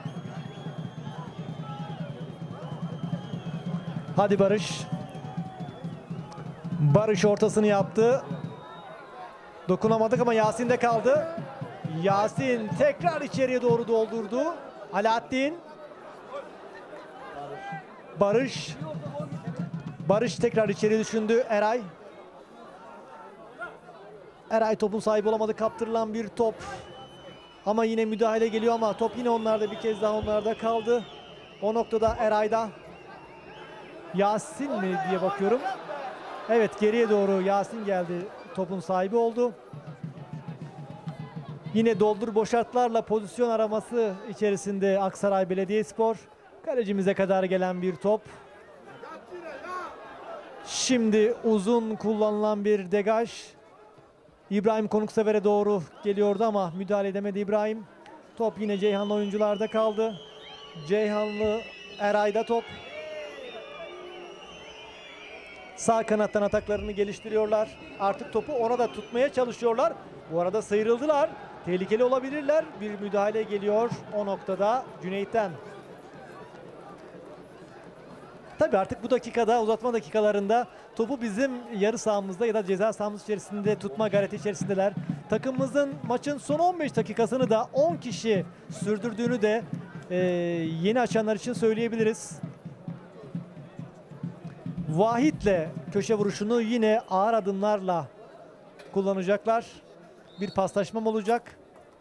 Hadi Barış. Barış ortasını yaptı. Dokunamadık ama Yasin'de kaldı. Yasin tekrar içeriye doğru doldurdu. Alaaddin. Barış. Barış tekrar içeri düşündü. Eray. Eray topun sahibi olamadı. Kaptırılan bir top. Ama yine müdahale geliyor ama top yine onlarda, bir kez daha onlarda kaldı. O noktada Eray'da. Yasin mi diye bakıyorum. Evet, geriye doğru Yasin geldi. Topun sahibi oldu. Yine doldur boşaltlarla pozisyon araması içerisinde Aksaray Belediyespor. Kalecimize kadar gelen bir top. Şimdi uzun kullanılan bir degaj. İbrahim Konuksever'e doğru geliyordu ama müdahale edemedi İbrahim. Top yine Ceyhanlı oyuncularda kaldı. Ceyhanlı Eray'da top. Sağ kanattan ataklarını geliştiriyorlar. Artık topu ona da tutmaya çalışıyorlar. Bu arada sıyrıldılar. Tehlikeli olabilirler. Bir müdahale geliyor o noktada Cüneyt'ten. Tabii artık bu dakikada, uzatma dakikalarında topu bizim yarı sahamızda ya da ceza sahamız içerisinde tutma gayreti içerisindeler. Takımımızın maçın son 15 dakikasını da 10 kişi sürdürdüğünü de yeni açanlar için söyleyebiliriz. Vahit'le köşe vuruşunu yine ağır adımlarla kullanacaklar. Bir paslaşmam olacak.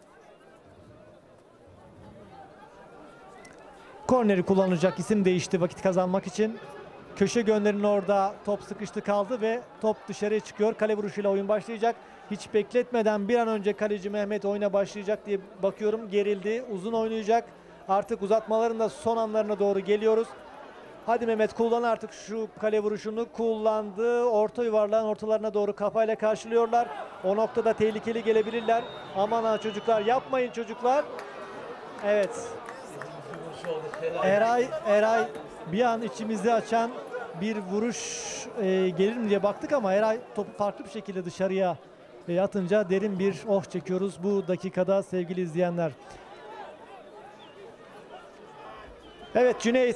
Korneri kullanacak, isim değişti vakit kazanmak için. Köşe gönderinin orada top sıkıştı kaldı ve top dışarıya çıkıyor. Kale vuruşuyla oyun başlayacak. Hiç bekletmeden bir an önce kaleci Mehmet oyuna başlayacak diye bakıyorum. Gerildi, uzun oynayacak. Artık uzatmaların da son anlarına doğru geliyoruz. Hadi Mehmet, kullan artık şu kale vuruşunu. Kullandı. Orta yuvarlağın ortalarına doğru kafayla karşılıyorlar. O noktada tehlikeli gelebilirler. Aman ha çocuklar, yapmayın çocuklar. Evet. Eray bir an içimizi açan bir vuruş gelir mi diye baktık ama Eray topu farklı bir şekilde dışarıya atınca derin bir oh çekiyoruz bu dakikada sevgili izleyenler. Evet,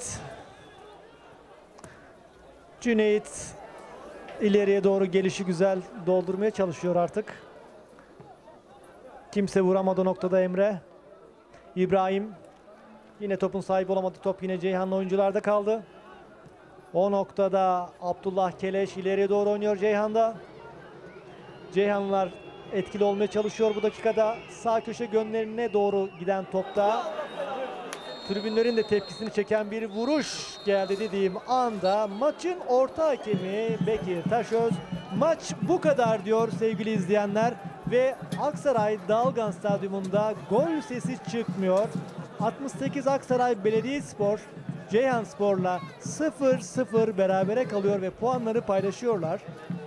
Cüneyt ileriye doğru gelişi güzel doldurmaya çalışıyor artık. Kimse vuramadı noktada Emre. İbrahim yine topun sahibi olamadı. Top yine Ceyhanlı oyuncularda kaldı. O noktada Abdullah Keleş ileriye doğru oynuyor Ceyhan'da. Ceyhanlılar etkili olmaya çalışıyor bu dakikada. Sağ köşe gönderine doğru giden topta tribünlerin de tepkisini çeken bir vuruş geldi dediğim anda maçın orta hakemi Bekir Taşöz maç bu kadar diyor sevgili izleyenler ve Aksaray Dalgan Stadyumunda gol sesi çıkmıyor. 68 Aksaray Belediyespor Ceyhanspor'la 0-0 berabere kalıyor ve puanları paylaşıyorlar.